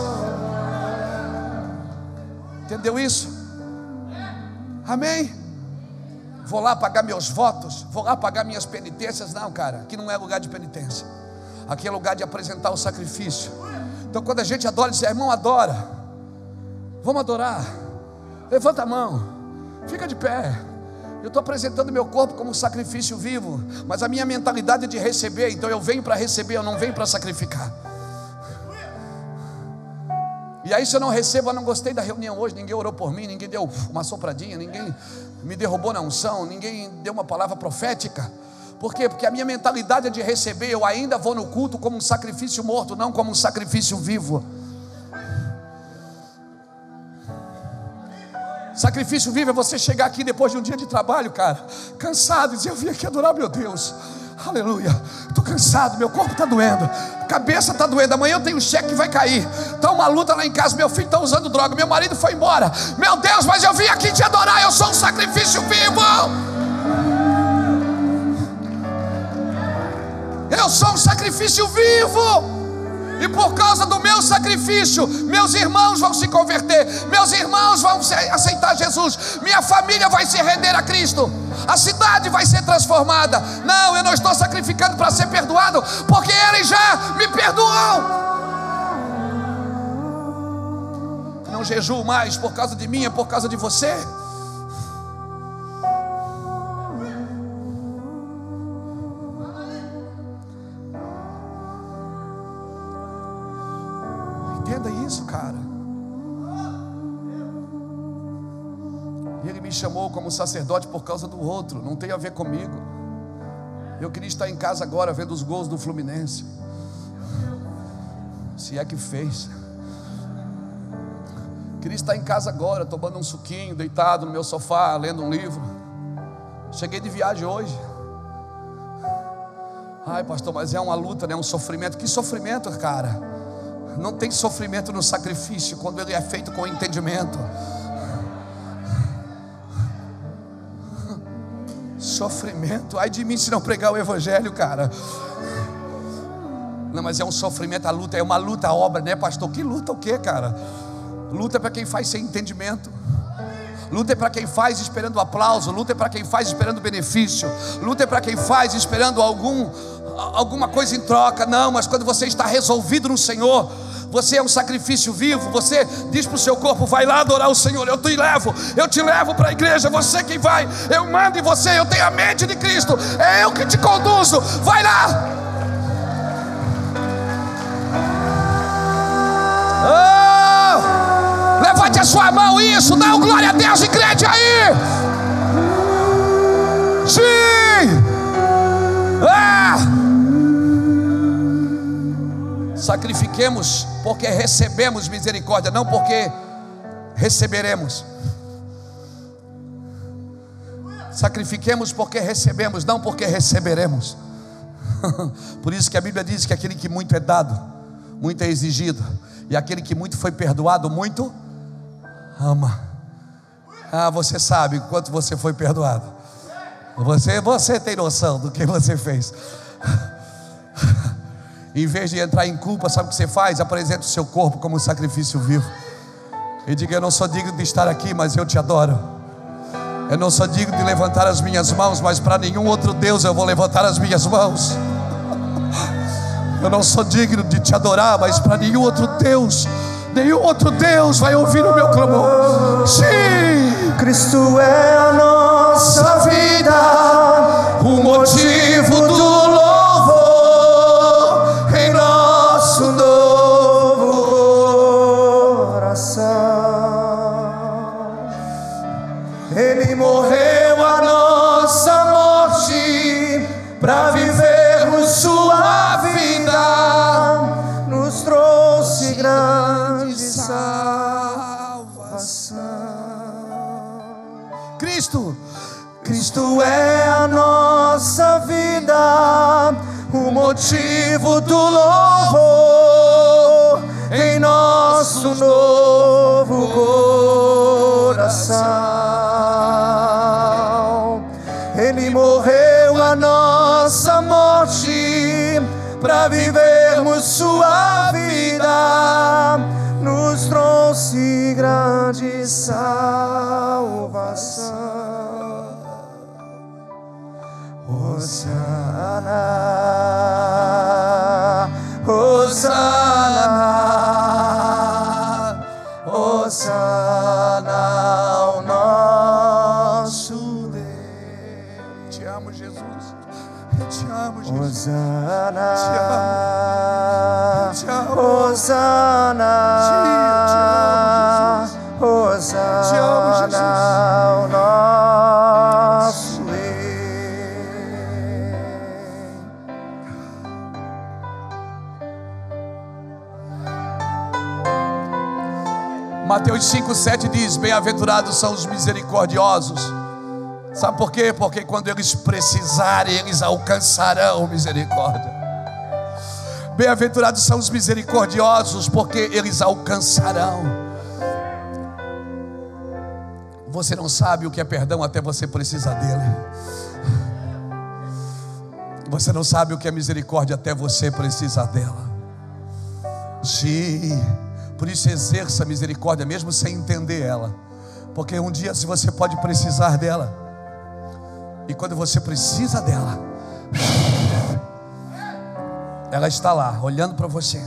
Entendeu isso? Amém? Vou lá pagar meus votos, vou lá pagar minhas penitências. Não, cara, aqui não é lugar de penitência, aqui é lugar de apresentar o sacrifício. Então quando a gente adora, diz: irmão, adora. Vamos adorar. Levanta a mão, fica de pé. Eu estou apresentando meu corpo como um sacrifício vivo, mas a minha mentalidade é de receber. Então eu venho para receber, eu não venho para sacrificar. E aí se eu não recebo, eu não gostei da reunião hoje, ninguém orou por mim, ninguém deu uma sopradinha, ninguém me derrubou na unção, ninguém deu uma palavra profética. Por quê? Porque a minha mentalidade é de receber. Eu ainda vou no culto como um sacrifício morto, não como um sacrifício vivo. Sacrifício vivo é você chegar aqui depois de um dia de trabalho, cara, cansado, e dizer: eu vim aqui adorar meu Deus, aleluia, estou cansado, meu corpo está doendo, cabeça está doendo, amanhã eu tenho um cheque que vai cair, está uma luta lá em casa, meu filho está usando droga, meu marido foi embora, meu Deus, mas eu vim aqui te adorar, eu sou um sacrifício vivo. Eu sou um sacrifício vivo. E por causa do meu sacrifício, meus irmãos vão se converter, meus irmãos vão aceitar Jesus, minha família vai se render a Cristo, a cidade vai ser transformada. Não, eu não estou sacrificando para ser perdoado, porque Ele já me perdoou. Não jejuo mais por causa de mim, é por causa de você. Entenda isso, cara. E Ele me chamou como sacerdote por causa do outro, não tem a ver comigo. Eu queria estar em casa agora vendo os gols do Fluminense, se é que fez. Queria estar em casa agora tomando um suquinho, deitado no meu sofá, lendo um livro. Cheguei de viagem hoje. Ai, pastor, mas é uma luta, né? Um sofrimento. Que sofrimento, cara? Não tem sofrimento no sacrifício quando ele é feito com entendimento. Sofrimento, ai de mim se não pregar o evangelho, cara. Não, mas é um sofrimento, a luta é uma luta, a obra, né, pastor? Que luta o quê, cara? Luta é para quem faz sem entendimento. Luta é para quem faz esperando aplauso. Luta é para quem faz esperando benefício. Luta é para quem faz esperando alguma coisa em troca. Não, mas quando você está resolvido no Senhor, você é um sacrifício vivo. Você diz para o seu corpo: vai lá adorar o Senhor, eu te levo para a igreja. Você quem vai, eu mando em você, eu tenho a mente de Cristo, é eu que te conduzo, vai lá. Levante a sua mão, isso, dá um glória a Deus e crede aí. Sim. Sacrifiquemos porque recebemos misericórdia, não porque receberemos. Sacrifiquemos porque recebemos, não porque receberemos. Por isso que a Bíblia diz que aquele que muito é dado, muito é exigido, e aquele que muito foi perdoado, muito ama. Você sabe quanto você foi perdoado. Você tem noção do que você fez. Em vez de entrar em culpa, sabe o que você faz? Apresenta o seu corpo como um sacrifício vivo e diga: eu não sou digno de estar aqui, mas eu te adoro. Eu não sou digno de levantar as minhas mãos, mas para nenhum outro Deus eu vou levantar as minhas mãos. Eu não sou digno de te adorar, mas para nenhum outro Deus vai ouvir o meu clamor. Sim, Cristo é a nossa vida, o motivo do louvor em nosso novo coração. Ele morreu a nossa morte para vivermos sua vida, nos trouxe grande salvação. Cristo é a nossa vida, o motivo do louvor em nosso novo coração. Ele morreu a nossa morte para vivermos sua vida, nos trouxe grande salvação. Hosana, Hosana, Hosana ao nosso Deus. Te amo, Jesus. Eu te amo, Jesus. Hosana, Te amo. Hosana, Te amo, Jesus. Hosana, o nosso Rei. Mateus 5:7 diz: bem-aventurados são os misericordiosos. Sabe por quê? Porque quando eles precisarem, eles alcançarão misericórdia. Bem-aventurados são os misericordiosos, porque eles alcançarão. Você não sabe o que é perdão até você precisar dele. Você não sabe o que é misericórdia até você precisar dela. Sim. Por isso exerça a misericórdia mesmo sem entender ela. Porque um dia se você pode precisar dela, e quando você precisa dela, ela está lá olhando para você.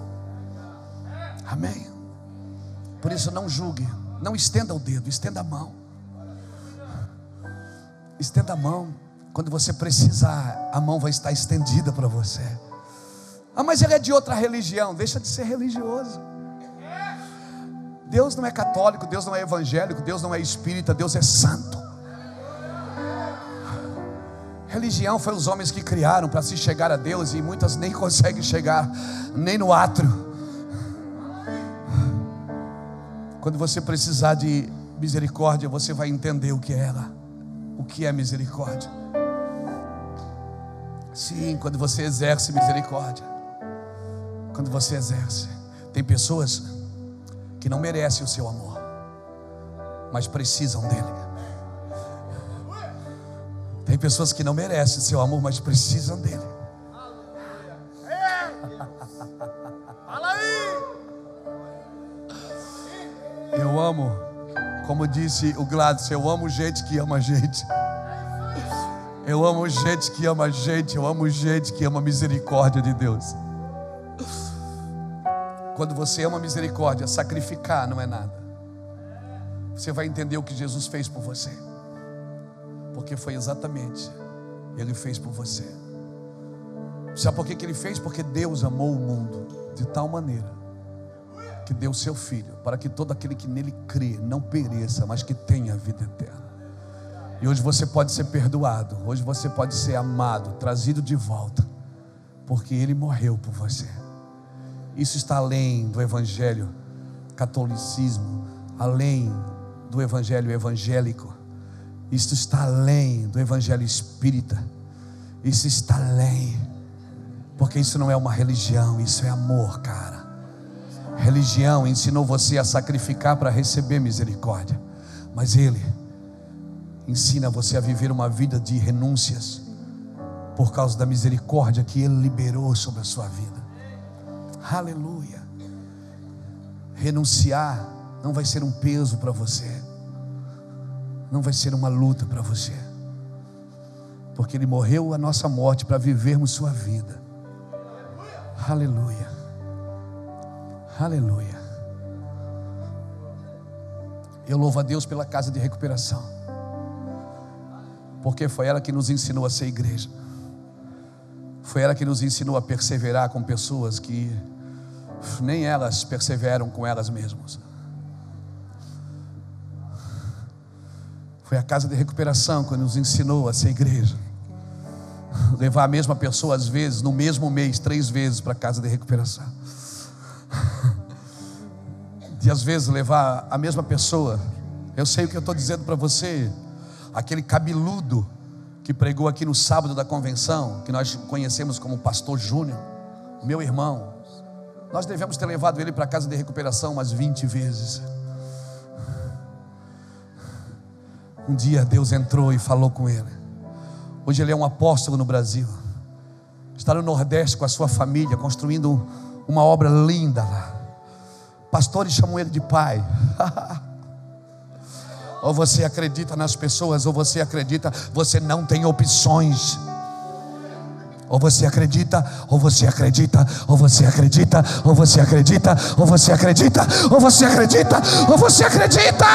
Amém. Por isso não julgue, não estenda o dedo, estenda a mão. Estenda a mão. Quando você precisar, a mão vai estar estendida para você. Ah, mas ele é de outra religião. Deixa de ser religioso. Deus não é católico, Deus não é evangélico, Deus não é espírita, Deus é santo. Religião foi os homens que criaram para se chegar a Deus, e muitas nem conseguem chegar nem no átrio. Quando você precisar de misericórdia, você vai entender o que é ela, o que é misericórdia. Sim, quando você exerce misericórdia, quando você exerce, tem pessoas que não merecem o seu amor, mas precisam dele. Tem pessoas que não merecem o seu amor, mas precisam dele. Fala aí. Eu amo, como disse o Gladys, eu amo gente que ama gente. Eu amo gente que ama gente. Eu amo gente que ama a misericórdia de Deus. Quando você ama a misericórdia, sacrificar não é nada. Você vai entender o que Jesus fez por você, porque foi exatamente, Ele fez por você. Sabe por que Ele fez? Porque Deus amou o mundo de tal maneira que deu o seu Filho, para que todo aquele que nele crê não pereça, mas que tenha a vida eterna. E hoje você pode ser perdoado, hoje você pode ser amado, trazido de volta, porque Ele morreu por você. Isso está além do evangelho catolicismo, além do evangelho evangélico. Isso está além do evangelho espírita. Isso está além, porque isso não é uma religião, isso é amor, cara. Religião ensinou você a sacrificar para receber misericórdia, mas Ele ensina você a viver uma vida de renúncias por causa da misericórdia que Ele liberou sobre a sua vida. Aleluia. Renunciar não vai ser um peso para você, não vai ser uma luta para você, porque Ele morreu a nossa morte para vivermos sua vida. Aleluia. Aleluia. Eu louvo a Deus pela casa de recuperação, porque foi ela que nos ensinou a ser igreja. Foi ela que nos ensinou a perseverar com pessoas que nem elas perseveram com elas mesmas. Foi a casa de recuperação que nos ensinou a ser igreja. Levar a mesma pessoa, às vezes, no mesmo mês, 3 vezes para a casa de recuperação. E às vezes levar a mesma pessoa. Eu sei o que eu estou dizendo para você. Aquele cabeludo que pregou aqui no sábado da convenção, que nós conhecemos como Pastor Júnior, meu irmão, nós devemos ter levado ele para a casa de recuperação umas 20 vezes. Um dia Deus entrou e falou com ele. Hoje ele é um apóstolo no Brasil, está no Nordeste com a sua família, construindo uma obra linda lá. Pastores chamam ele de pai. Ou você acredita nas pessoas, ou você acredita, você não tem opções. Ou você acredita, ou você acredita, ou você acredita, ou você acredita, ou você acredita, ou você acredita, ou você acredita.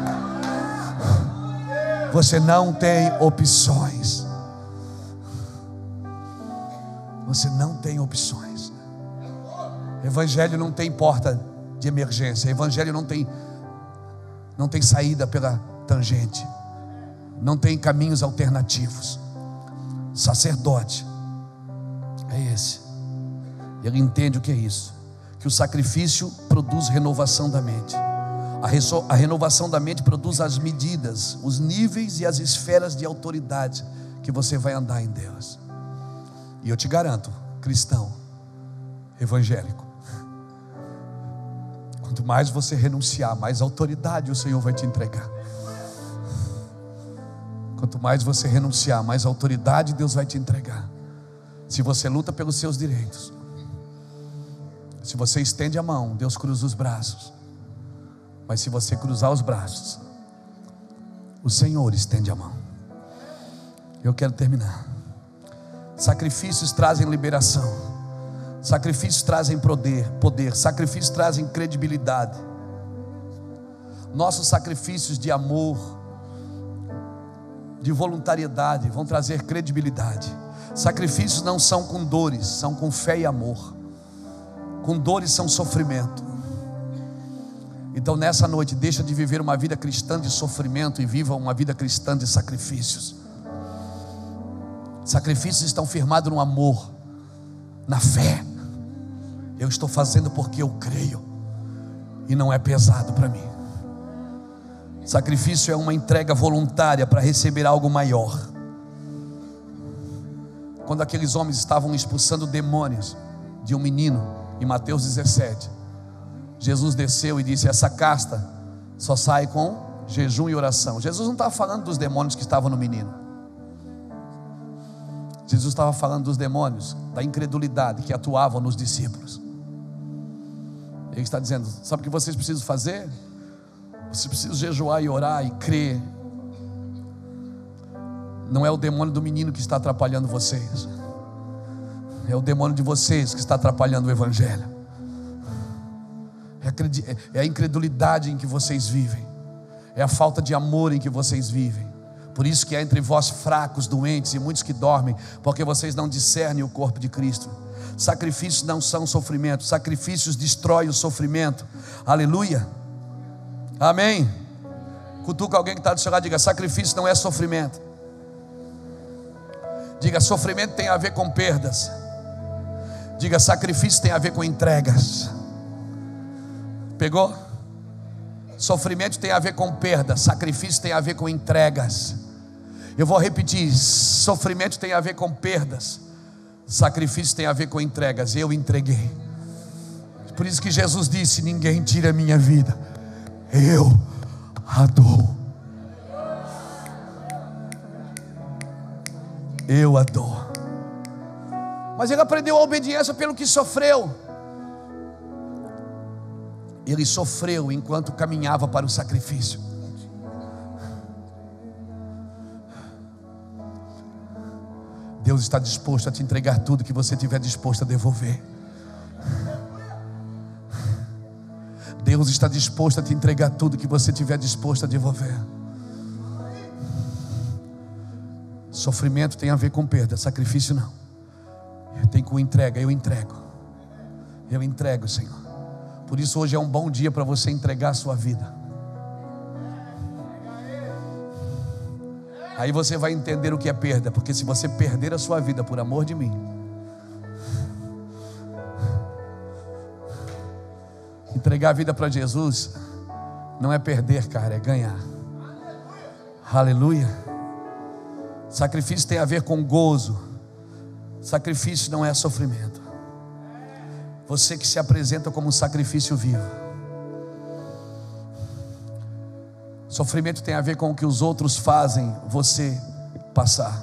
Você não tem opções. Você não tem opções. Evangelho não tem porta de emergência. Evangelho não tem saída pela tangente. Não tem caminhos alternativos. Sacerdote é esse. Ele entende o que é isso. Que o sacrifício produz renovação da mente. A renovação da mente produz as medidas, os níveis e as esferas de autoridade que você vai andar em Deus. E eu te garanto, cristão, evangélico, quanto mais você renunciar, mais autoridade o Senhor vai te entregar. Quanto mais você renunciar, mais autoridade Deus vai te entregar. Se você luta pelos seus direitos, se você estende a mão, Deus cruza os braços. Mas se você cruzar os braços, o Senhor estende a mão. Eu quero terminar. Sacrifícios trazem liberação. Sacrifícios trazem poder. Sacrifícios trazem credibilidade. Nossos sacrifícios de amor, de voluntariedade, vão trazer credibilidade. Sacrifícios não são com dores, são com fé e amor. Com dores são sofrimento. Então nessa noite, deixa de viver uma vida cristã de sofrimento e viva uma vida cristã de sacrifícios. Sacrifícios estão firmados no amor, na fé. Eu estou fazendo porque eu creio, e não é pesado para mim. Sacrifício é uma entrega voluntária para receber algo maior. Quando aqueles homens estavam expulsando demônios de um menino, em Mateus 17, Jesus desceu e disse: essa casta só sai com jejum e oração. Jesus não estava falando dos demônios que estavam no menino. Jesus estava falando dos demônios da incredulidade que atuavam nos discípulos. Ele está dizendo: sabe o que vocês precisam fazer? Vocês precisam jejuar e orar e crer. Não é o demônio do menino que está atrapalhando vocês, é o demônio de vocês que está atrapalhando o evangelho. É a incredulidade em que vocês vivem, é a falta de amor em que vocês vivem. Por isso que há entre vós fracos, doentes e muitos que dormem, porque vocês não discernem o corpo de Cristo. Sacrifícios não são sofrimento. Sacrifícios destroem o sofrimento. Aleluia, amém. Cutuca alguém que está do seu lado, diga: sacrifício não é sofrimento. Diga: sofrimento tem a ver com perdas. Diga: sacrifício tem a ver com entregas. Pegou? Sofrimento tem a ver com perda, sacrifício tem a ver com entregas. Eu vou repetir: sofrimento tem a ver com perdas, sacrifício tem a ver com entregas. Eu entreguei. Por isso que Jesus disse: ninguém tira a minha vida, eu a dou. Eu a dou. Mas ele aprendeu a obediência pelo que sofreu. Ele sofreu enquanto caminhava para o sacrifício. Deus está disposto a te entregar tudo que você estiver disposto a devolver. Deus está disposto a te entregar tudo que você estiver disposto a devolver. Sofrimento tem a ver com perda, sacrifício não. Tem com entrega. Eu entrego. Eu entrego, Senhor. Por isso hoje é um bom dia para você entregar a sua vida. Aí você vai entender o que é perda. Porque se você perder a sua vida por amor de mim, entregar a vida para Jesus não é perder, cara, é ganhar. Aleluia. Sacrifício tem a ver com gozo. Sacrifício não é sofrimento. Você que se apresenta como um sacrifício vivo. Sofrimento tem a ver com o que os outros fazem você passar.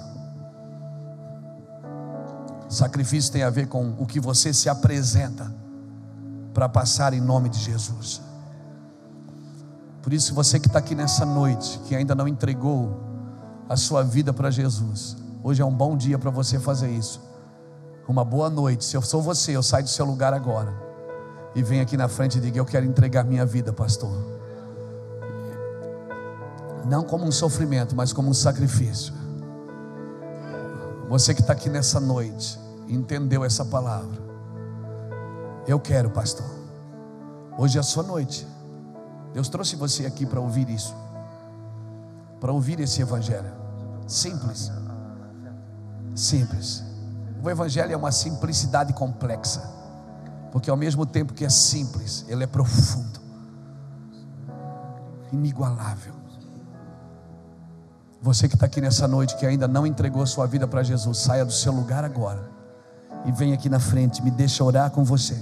Sacrifício tem a ver com o que você se apresenta para passar em nome de Jesus. Por isso, você que está aqui nessa noite, que ainda não entregou a sua vida para Jesus, hoje é um bom dia para você fazer isso. Uma boa noite. Se eu sou você, eu saio do seu lugar agora e venho aqui na frente e diga: eu quero entregar minha vida, pastor. Não como um sofrimento, mas como um sacrifício. Você que está aqui nessa noite entendeu essa palavra. Eu quero, pastor. Hoje é a sua noite. Deus trouxe você aqui para ouvir isso, para ouvir esse evangelho. Simples. Simples. O evangelho é uma simplicidade complexa, porque ao mesmo tempo que é simples, ele é profundo, inigualável. Você que está aqui nessa noite, que ainda não entregou sua vida para Jesus, saia do seu lugar agora e venha aqui na frente, me deixa orar com você.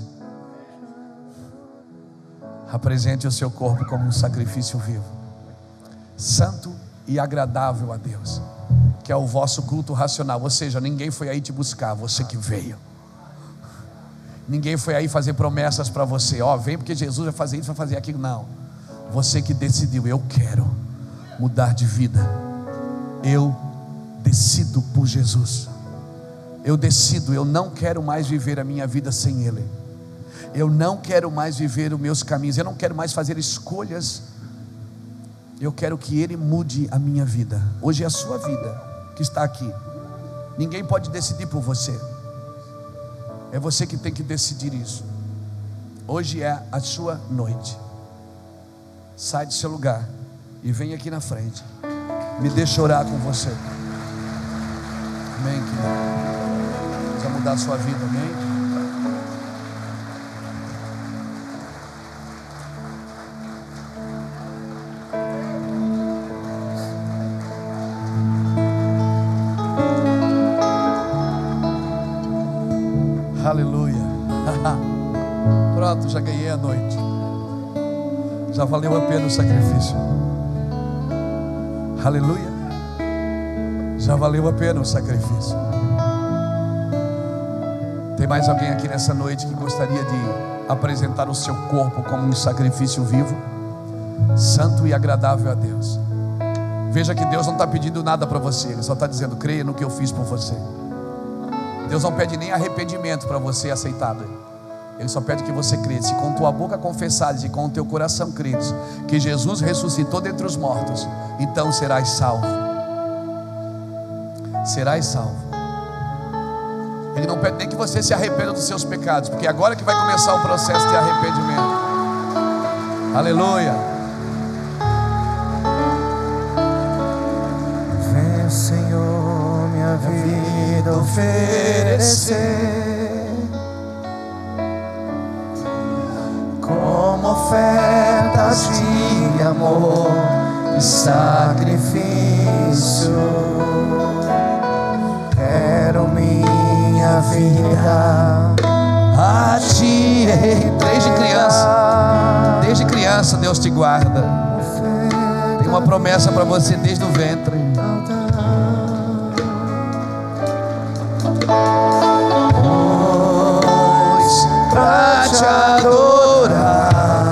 Apresente o seu corpo como um sacrifício vivo, santo e agradável a Deus, que é o vosso culto racional. Ou seja, ninguém foi aí te buscar, você que veio. Ninguém foi aí fazer promessas para você, ó, vem porque Jesus vai fazer isso, vai fazer aquilo. Não, você que decidiu, eu quero mudar de vida. Eu decido por Jesus. Eu decido, eu não quero mais viver a minha vida sem Ele. Eu não quero mais viver os meus caminhos. Eu não quero mais fazer escolhas. Eu quero que Ele mude a minha vida. Hoje é a sua vida que está aqui. Ninguém pode decidir por você. É você que tem que decidir isso. Hoje é a sua noite. Sai do seu lugar e vem aqui na frente. Me deixa orar com você. Amém, querido. Deus vai mudar a sua vida, amém? Aleluia. Pronto, já ganhei a noite. Já valeu a pena o sacrifício. Aleluia. Já valeu a pena o sacrifício. Tem mais alguém aqui nessa noite que gostaria de apresentar o seu corpo como um sacrifício vivo, santo e agradável a Deus? Veja que Deus não está pedindo nada para você. Ele só está dizendo, creia no que eu fiz por você. Deus não pede nem arrependimento para você aceitado. Ele só pede que você crê. Se com tua boca confessares e com o teu coração creres que Jesus ressuscitou dentre os mortos, então serás salvo. Serás salvo. Ele não pede nem que você se arrependa dos seus pecados, porque agora que vai começar o processo de arrependimento. Aleluia. Vem, Senhor, minha vida oferecer como oferta de amor e sacrifício. Quero minha vida a ti. Desde criança Deus te guarda. Tem uma promessa para você desde o ventre. Pois pra te adorar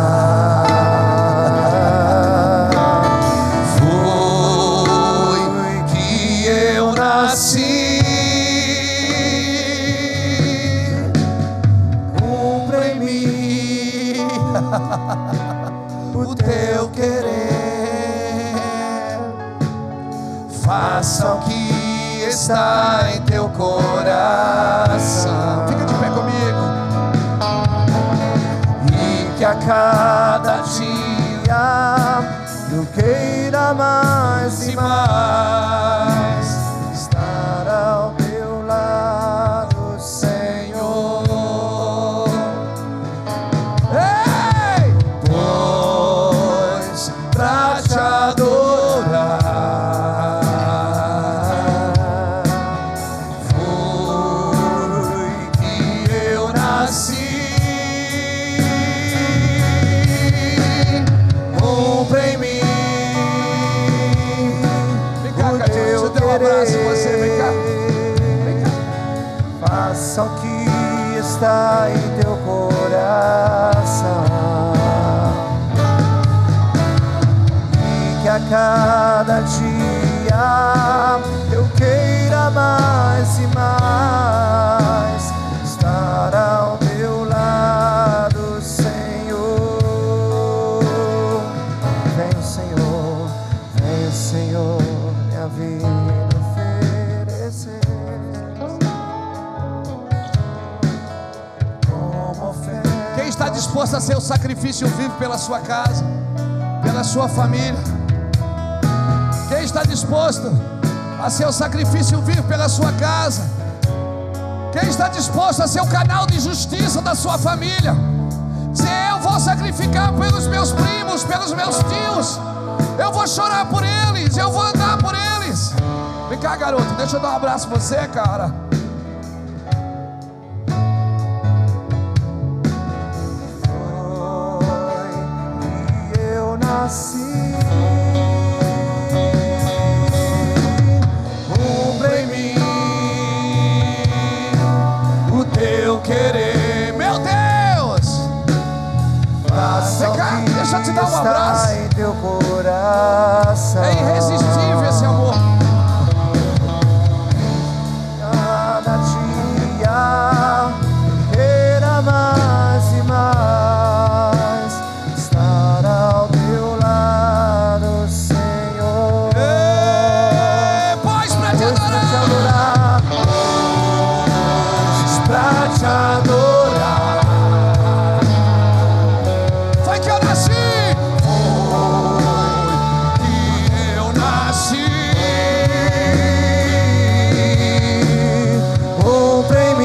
foi que eu nasci. Cumpra em mim o teu querer, faça o que está em teu coração. Fica de pé comigo. E que a cada dia eu queira mais e mais estar ao teu lado, Senhor. Ei! Pois pra te adorar faça o que está em teu coração, e que a cada dia eu queira mais e mais estar ao teu lado, Senhor. Vem, Senhor, minha vida oferecer disposto a ser o sacrifício vivo pela sua casa, pela sua família? Quem está disposto a ser o sacrifício vivo pela sua casa? Quem está disposto a ser o canal de justiça da sua família? Se eu vou sacrificar pelos meus primos, pelos meus tios, eu vou chorar por eles, eu vou andar por eles. Vem cá, garoto, deixa eu dar um abraço em você, cara. Foi que eu nasci, cumpra em mim o teu querer, meu Deus. Faça Vem cá, o que deixa eu te dar um abraço. está em teu coração. É irresistível esse amor. Cada dia queira mais e mais estar ao teu lado, Senhor. Pois pra te Pois pra te adorar, adorar, pois pra te adorar, foi que eu nasci. que eu nasci. Cumpra em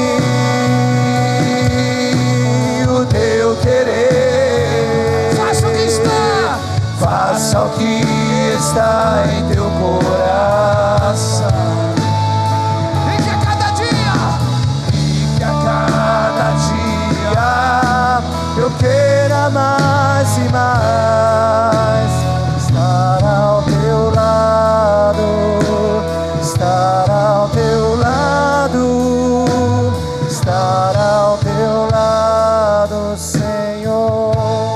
mim o teu querer. Faça o que está. Faça o que está em teu coração. E que a cada dia, E que a cada dia eu queira mais e mais estar ao teu lado, estar ao teu lado, estar ao teu lado, Senhor.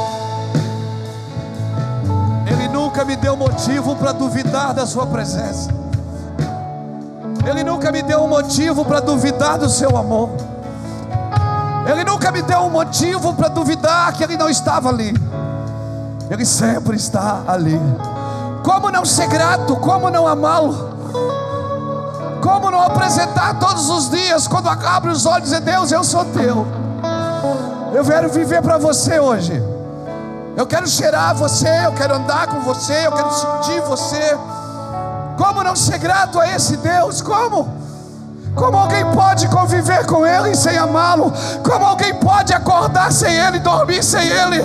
Ele nunca me deu motivo para duvidar da sua presença. Ele nunca me deu um motivo para duvidar do seu amor. Ele nunca me deu um motivo para duvidar que Ele não estava ali. Ele sempre está ali. Como não ser grato? Como não amá-lo? Como não apresentar todos os dias, quando abre os olhos e dizer: Deus, eu sou teu. Eu quero viver para você hoje. Eu quero cheirar você, eu quero andar com você, eu quero sentir você. Como não ser grato a esse Deus? Como? Como alguém pode conviver com Ele sem amá-lo? Como alguém pode acordar sem Ele, dormir sem Ele?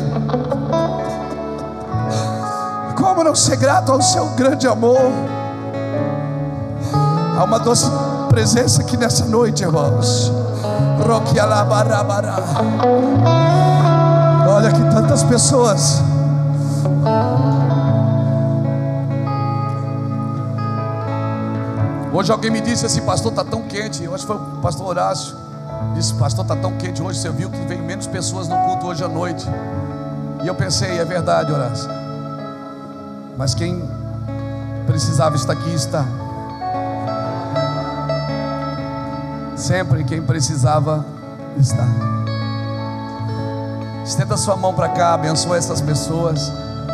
Como não ser grato ao seu grande amor? Há uma doce presença aqui nessa noite, irmãos. Olha que tantas pessoas. Hoje alguém me disse assim: pastor, está tão quente. Eu acho que foi o pastor Horácio. Disse: pastor, está tão quente hoje. Você viu que veio menos pessoas no culto hoje à noite. E eu pensei: é verdade, Horácio. Mas quem precisava estar aqui está. Sempre quem precisava está. Estenda sua mão para cá, abençoa essas pessoas.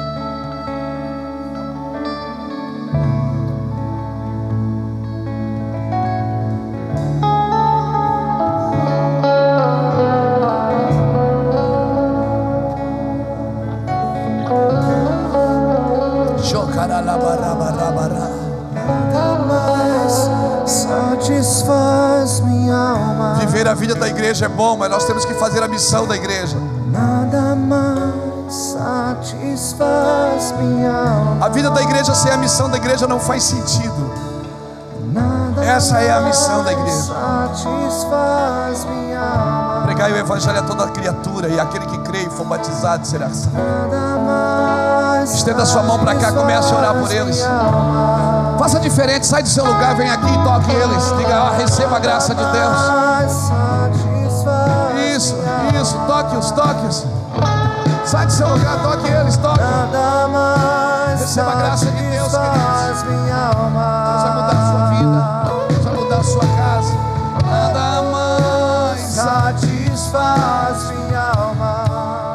Nada mais satisfaz minha alma. Viver a vida da igreja é bom, mas nós temos que fazer a missão da igreja. Nada mais satisfaz minha alma. A vida da igreja sem a missão da igreja não faz sentido. Nada Essa é a missão da igreja. satisfaz minha alma. Pregai o evangelho a toda criatura, e aquele que crê e for batizado será salvo. Nada mais Estenda sua mão para cá, comece a orar por eles. minha alma. Faça diferente, sai do seu lugar, vem aqui e toque eles. Diga: ah, receba a graça de Deus. Mais satisfaz Isso, minha isso, toque-os, toque-os. Sai do seu lugar, toque eles, toque. Nada mais Receba a graça de Deus, satisfaz minha alma. Deus vai mudar a sua vida, Deus vai mudar a sua casa. Nada mais Satisfaz minha alma.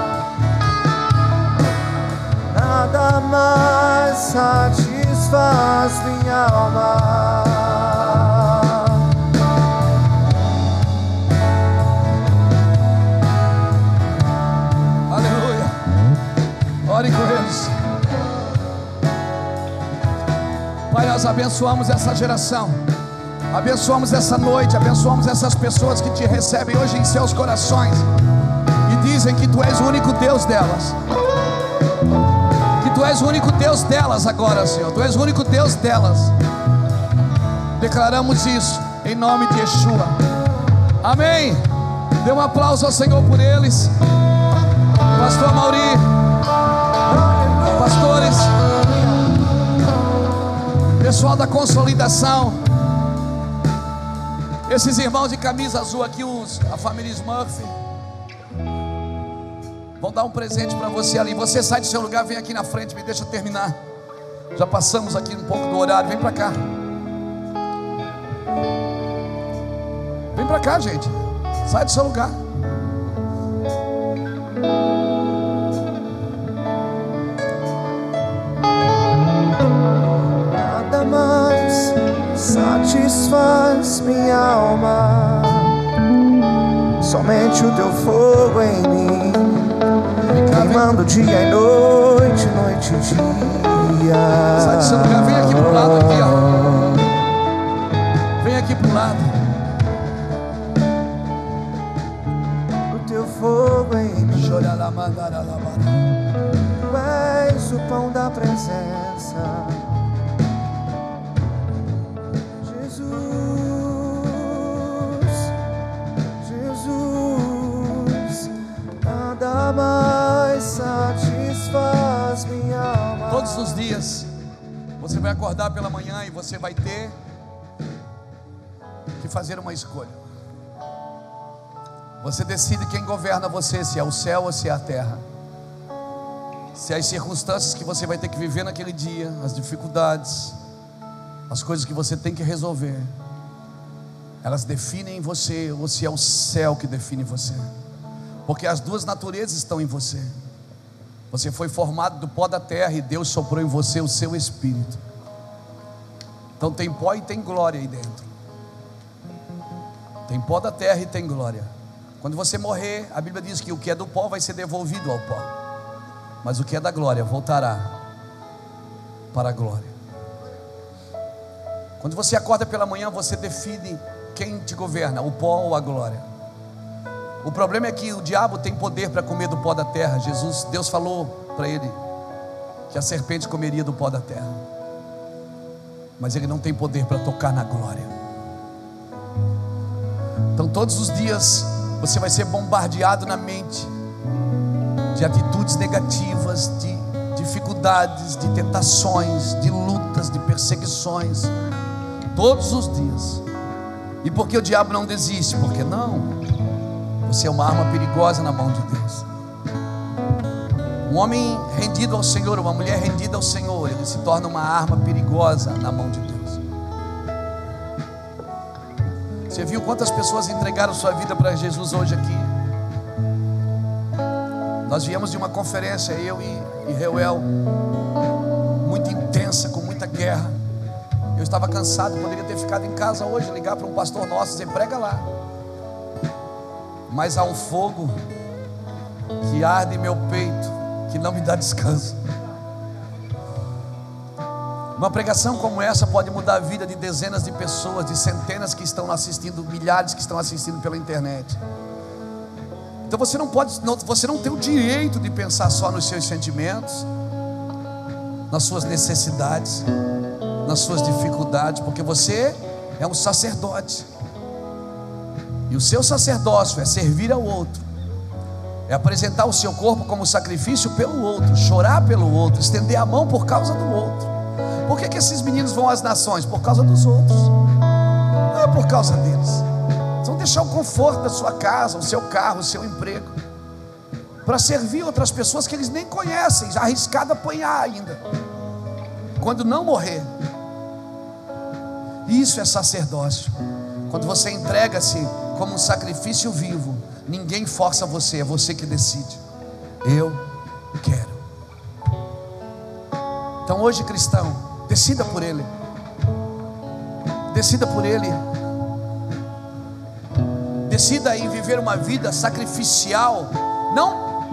Nada mais satisfaz minha alma. nós abençoamos essa geração, abençoamos essa noite, abençoamos essas pessoas que te recebem hoje em seus corações e dizem que Tu és o único Deus delas, que Tu és o único Deus delas agora, Senhor. Tu és o único Deus delas. Declaramos isso em nome de Yeshua. Amém. Dê um aplauso ao Senhor por eles. Pastor Mauri, pastores, pessoal da consolidação, esses irmãos de camisa azul aqui, a família Smurf, vão dar um presente para você ali. Você sai do seu lugar, vem aqui na frente, me deixa terminar. Já passamos aqui um pouco do horário. Vem para cá. Vem para cá, gente. Sai do seu lugar. Nada mais satisfaz minha alma, somente o Teu fogo em mim, queimando dia e noite, noite e dia. Sai do seu lugar, vem aqui pro lado aqui, ó. Vem aqui pro lado. O Teu fogo em mim, Tu és o pão da presença. Jesus, nada mais satisfaz minha alma. Todos os dias você vai acordar pela manhã e você vai ter que fazer uma escolha. Você decide quem governa você, se é o céu ou se é a terra, se é as circunstâncias que você vai ter que viver naquele dia, as dificuldades, as coisas que você tem que resolver, elas definem você, ou se é o céu que define você, porque as duas naturezas estão em você. Você foi formado do pó da terra e Deus soprou em você o seu espírito. Então tem pó e tem glória aí dentro. Tem pó da terra e tem glória. Quando você morrer, a Bíblia diz que o que é do pó vai ser devolvido ao pó, mas o que é da glória voltará para a glória. Quando você acorda pela manhã, você define quem te governa, o pó ou a glória. O problema é que o diabo tem poder para comer do pó da terra. Deus falou para ele que a serpente comeria do pó da terra, mas ele não tem poder para tocar na glória. Então todos os dias você vai ser bombardeado na mente de atitudes negativas, de dificuldades, de tentações, de lutas, de perseguições, todos os dias. E por que o diabo não desiste? Porque não, você é uma arma perigosa na mão de Deus. Um homem rendido ao Senhor, uma mulher rendida ao Senhor, ele se torna uma arma perigosa na mão de Deus. Você viu quantas pessoas entregaram sua vida para Jesus hoje aqui? Nós viemos de uma conferência, eu e Reuel, muito intensa, com muita guerra. Eu estava cansado, poderia ter ficado em casa hoje, ligar para um pastor nosso e dizer: prega lá. Mas há um fogo que arde em meu peito, que não me dá descanso. Uma pregação como essa pode mudar a vida de dezenas de pessoas, de centenas que estão assistindo, milhares que estão assistindo pela internet. Então você não tem o direito de pensar só nos seus sentimentos, nas suas necessidades, nas suas dificuldades, porque você é um sacerdote, e o seu sacerdócio é servir ao outro, é apresentar o seu corpo como sacrifício pelo outro, chorar pelo outro, estender a mão por causa do outro. Por que esses meninos vão às nações? Por causa dos outros, não é por causa deles. Eles vão deixar o conforto da sua casa, o seu carro, o seu emprego, para servir outras pessoas que eles nem conhecem, arriscado apanhar ainda, quando não morrer. Isso é sacerdócio. Quando você entrega-se como um sacrifício vivo, ninguém força você, é você que decide. Eu quero. Então hoje, cristão, decida por Ele. Decida por Ele. Decida em viver uma vida sacrificial, não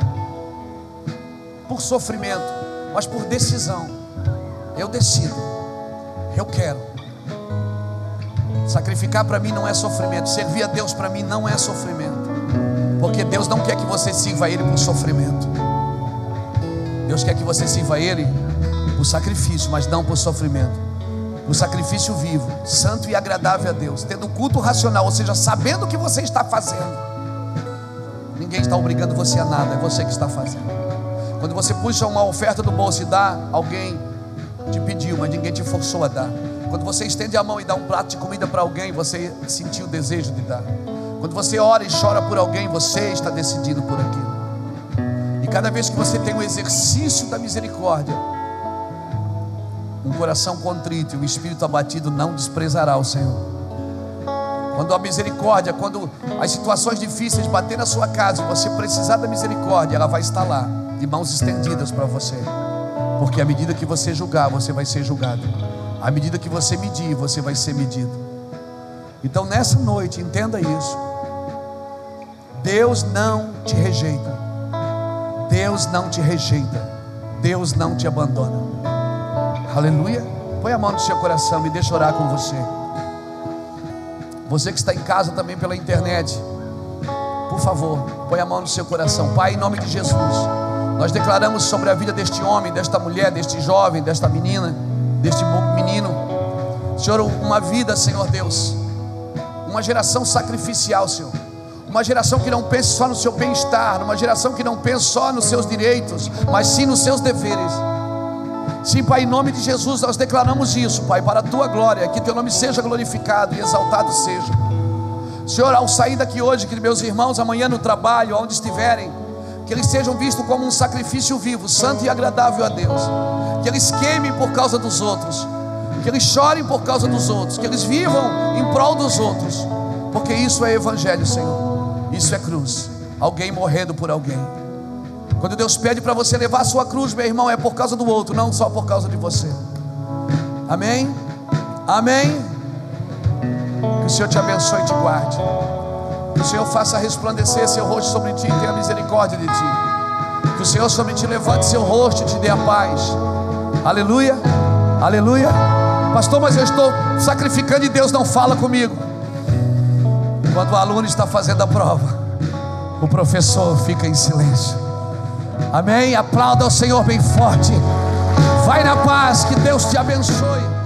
por sofrimento, mas por decisão. Eu decido Eu quero. Sacrificar para mim não é sofrimento. Servir a Deus para mim não é sofrimento. Porque Deus não quer que você sirva a Ele por sofrimento. Deus quer que você sirva a Ele por sacrifício, mas não por sofrimento. Por sacrifício vivo, santo e agradável a Deus, tendo culto racional, ou seja, sabendo o que você está fazendo. Ninguém está obrigando você a nada, é você que está fazendo. Quando você puxa uma oferta do bolso e dá, alguém te pediu, mas ninguém te forçou a dar. Quando você estende a mão e dá um prato de comida para alguém, você sentiu o desejo de dar. Quando você ora e chora por alguém, você está decidindo por aquilo. E cada vez que você tem o exercício da misericórdia, um coração contrito e um espírito abatido não desprezará o Senhor. Quando a misericórdia, quando as situações difíceis bater na sua casa e você precisar da misericórdia, ela vai estar lá, de mãos estendidas para você. Porque à medida que você julgar, você vai ser julgado. À medida que você medir, você vai ser medido. Então nessa noite, entenda isso. Deus não te rejeita. Deus não te rejeita. Deus não te abandona. Aleluia. Põe a mão no seu coração e deixa orar com você. Você que está em casa também pela internet, por favor, põe a mão no seu coração. Pai, em nome de Jesus, nós declaramos sobre a vida deste homem, desta mulher, deste jovem, desta menina, deste menino, Senhor, uma vida, Senhor Deus, uma geração sacrificial, Senhor, uma geração que não pense só no seu bem-estar, uma geração que não pense só nos seus direitos, mas sim nos seus deveres. Sim, Pai, em nome de Jesus nós declaramos isso, Pai, para a Tua glória, que Teu nome seja glorificado e exaltado seja. Senhor, ao sair daqui hoje, que meus irmãos amanhã no trabalho, onde estiverem, que eles sejam vistos como um sacrifício vivo, santo e agradável a Deus, que eles queimem por causa dos outros, que eles chorem por causa dos outros, que eles vivam em prol dos outros, porque isso é evangelho, Senhor, isso é cruz, alguém morrendo por alguém. Quando Deus pede para você levar a sua cruz, meu irmão, é por causa do outro, não só por causa de você. Amém? Amém? Que o Senhor te abençoe e te guarde. Que o Senhor faça resplandecer seu rosto sobre ti e tenha misericórdia de ti. Que o Senhor sobre ti levante seu rosto e te dê a paz. Aleluia, aleluia. Pastor, mas eu estou sacrificando e Deus não fala comigo. Quando o aluno está fazendo a prova, o professor fica em silêncio. Amém? Aplauda ao Senhor bem forte. Vai na paz, que Deus te abençoe.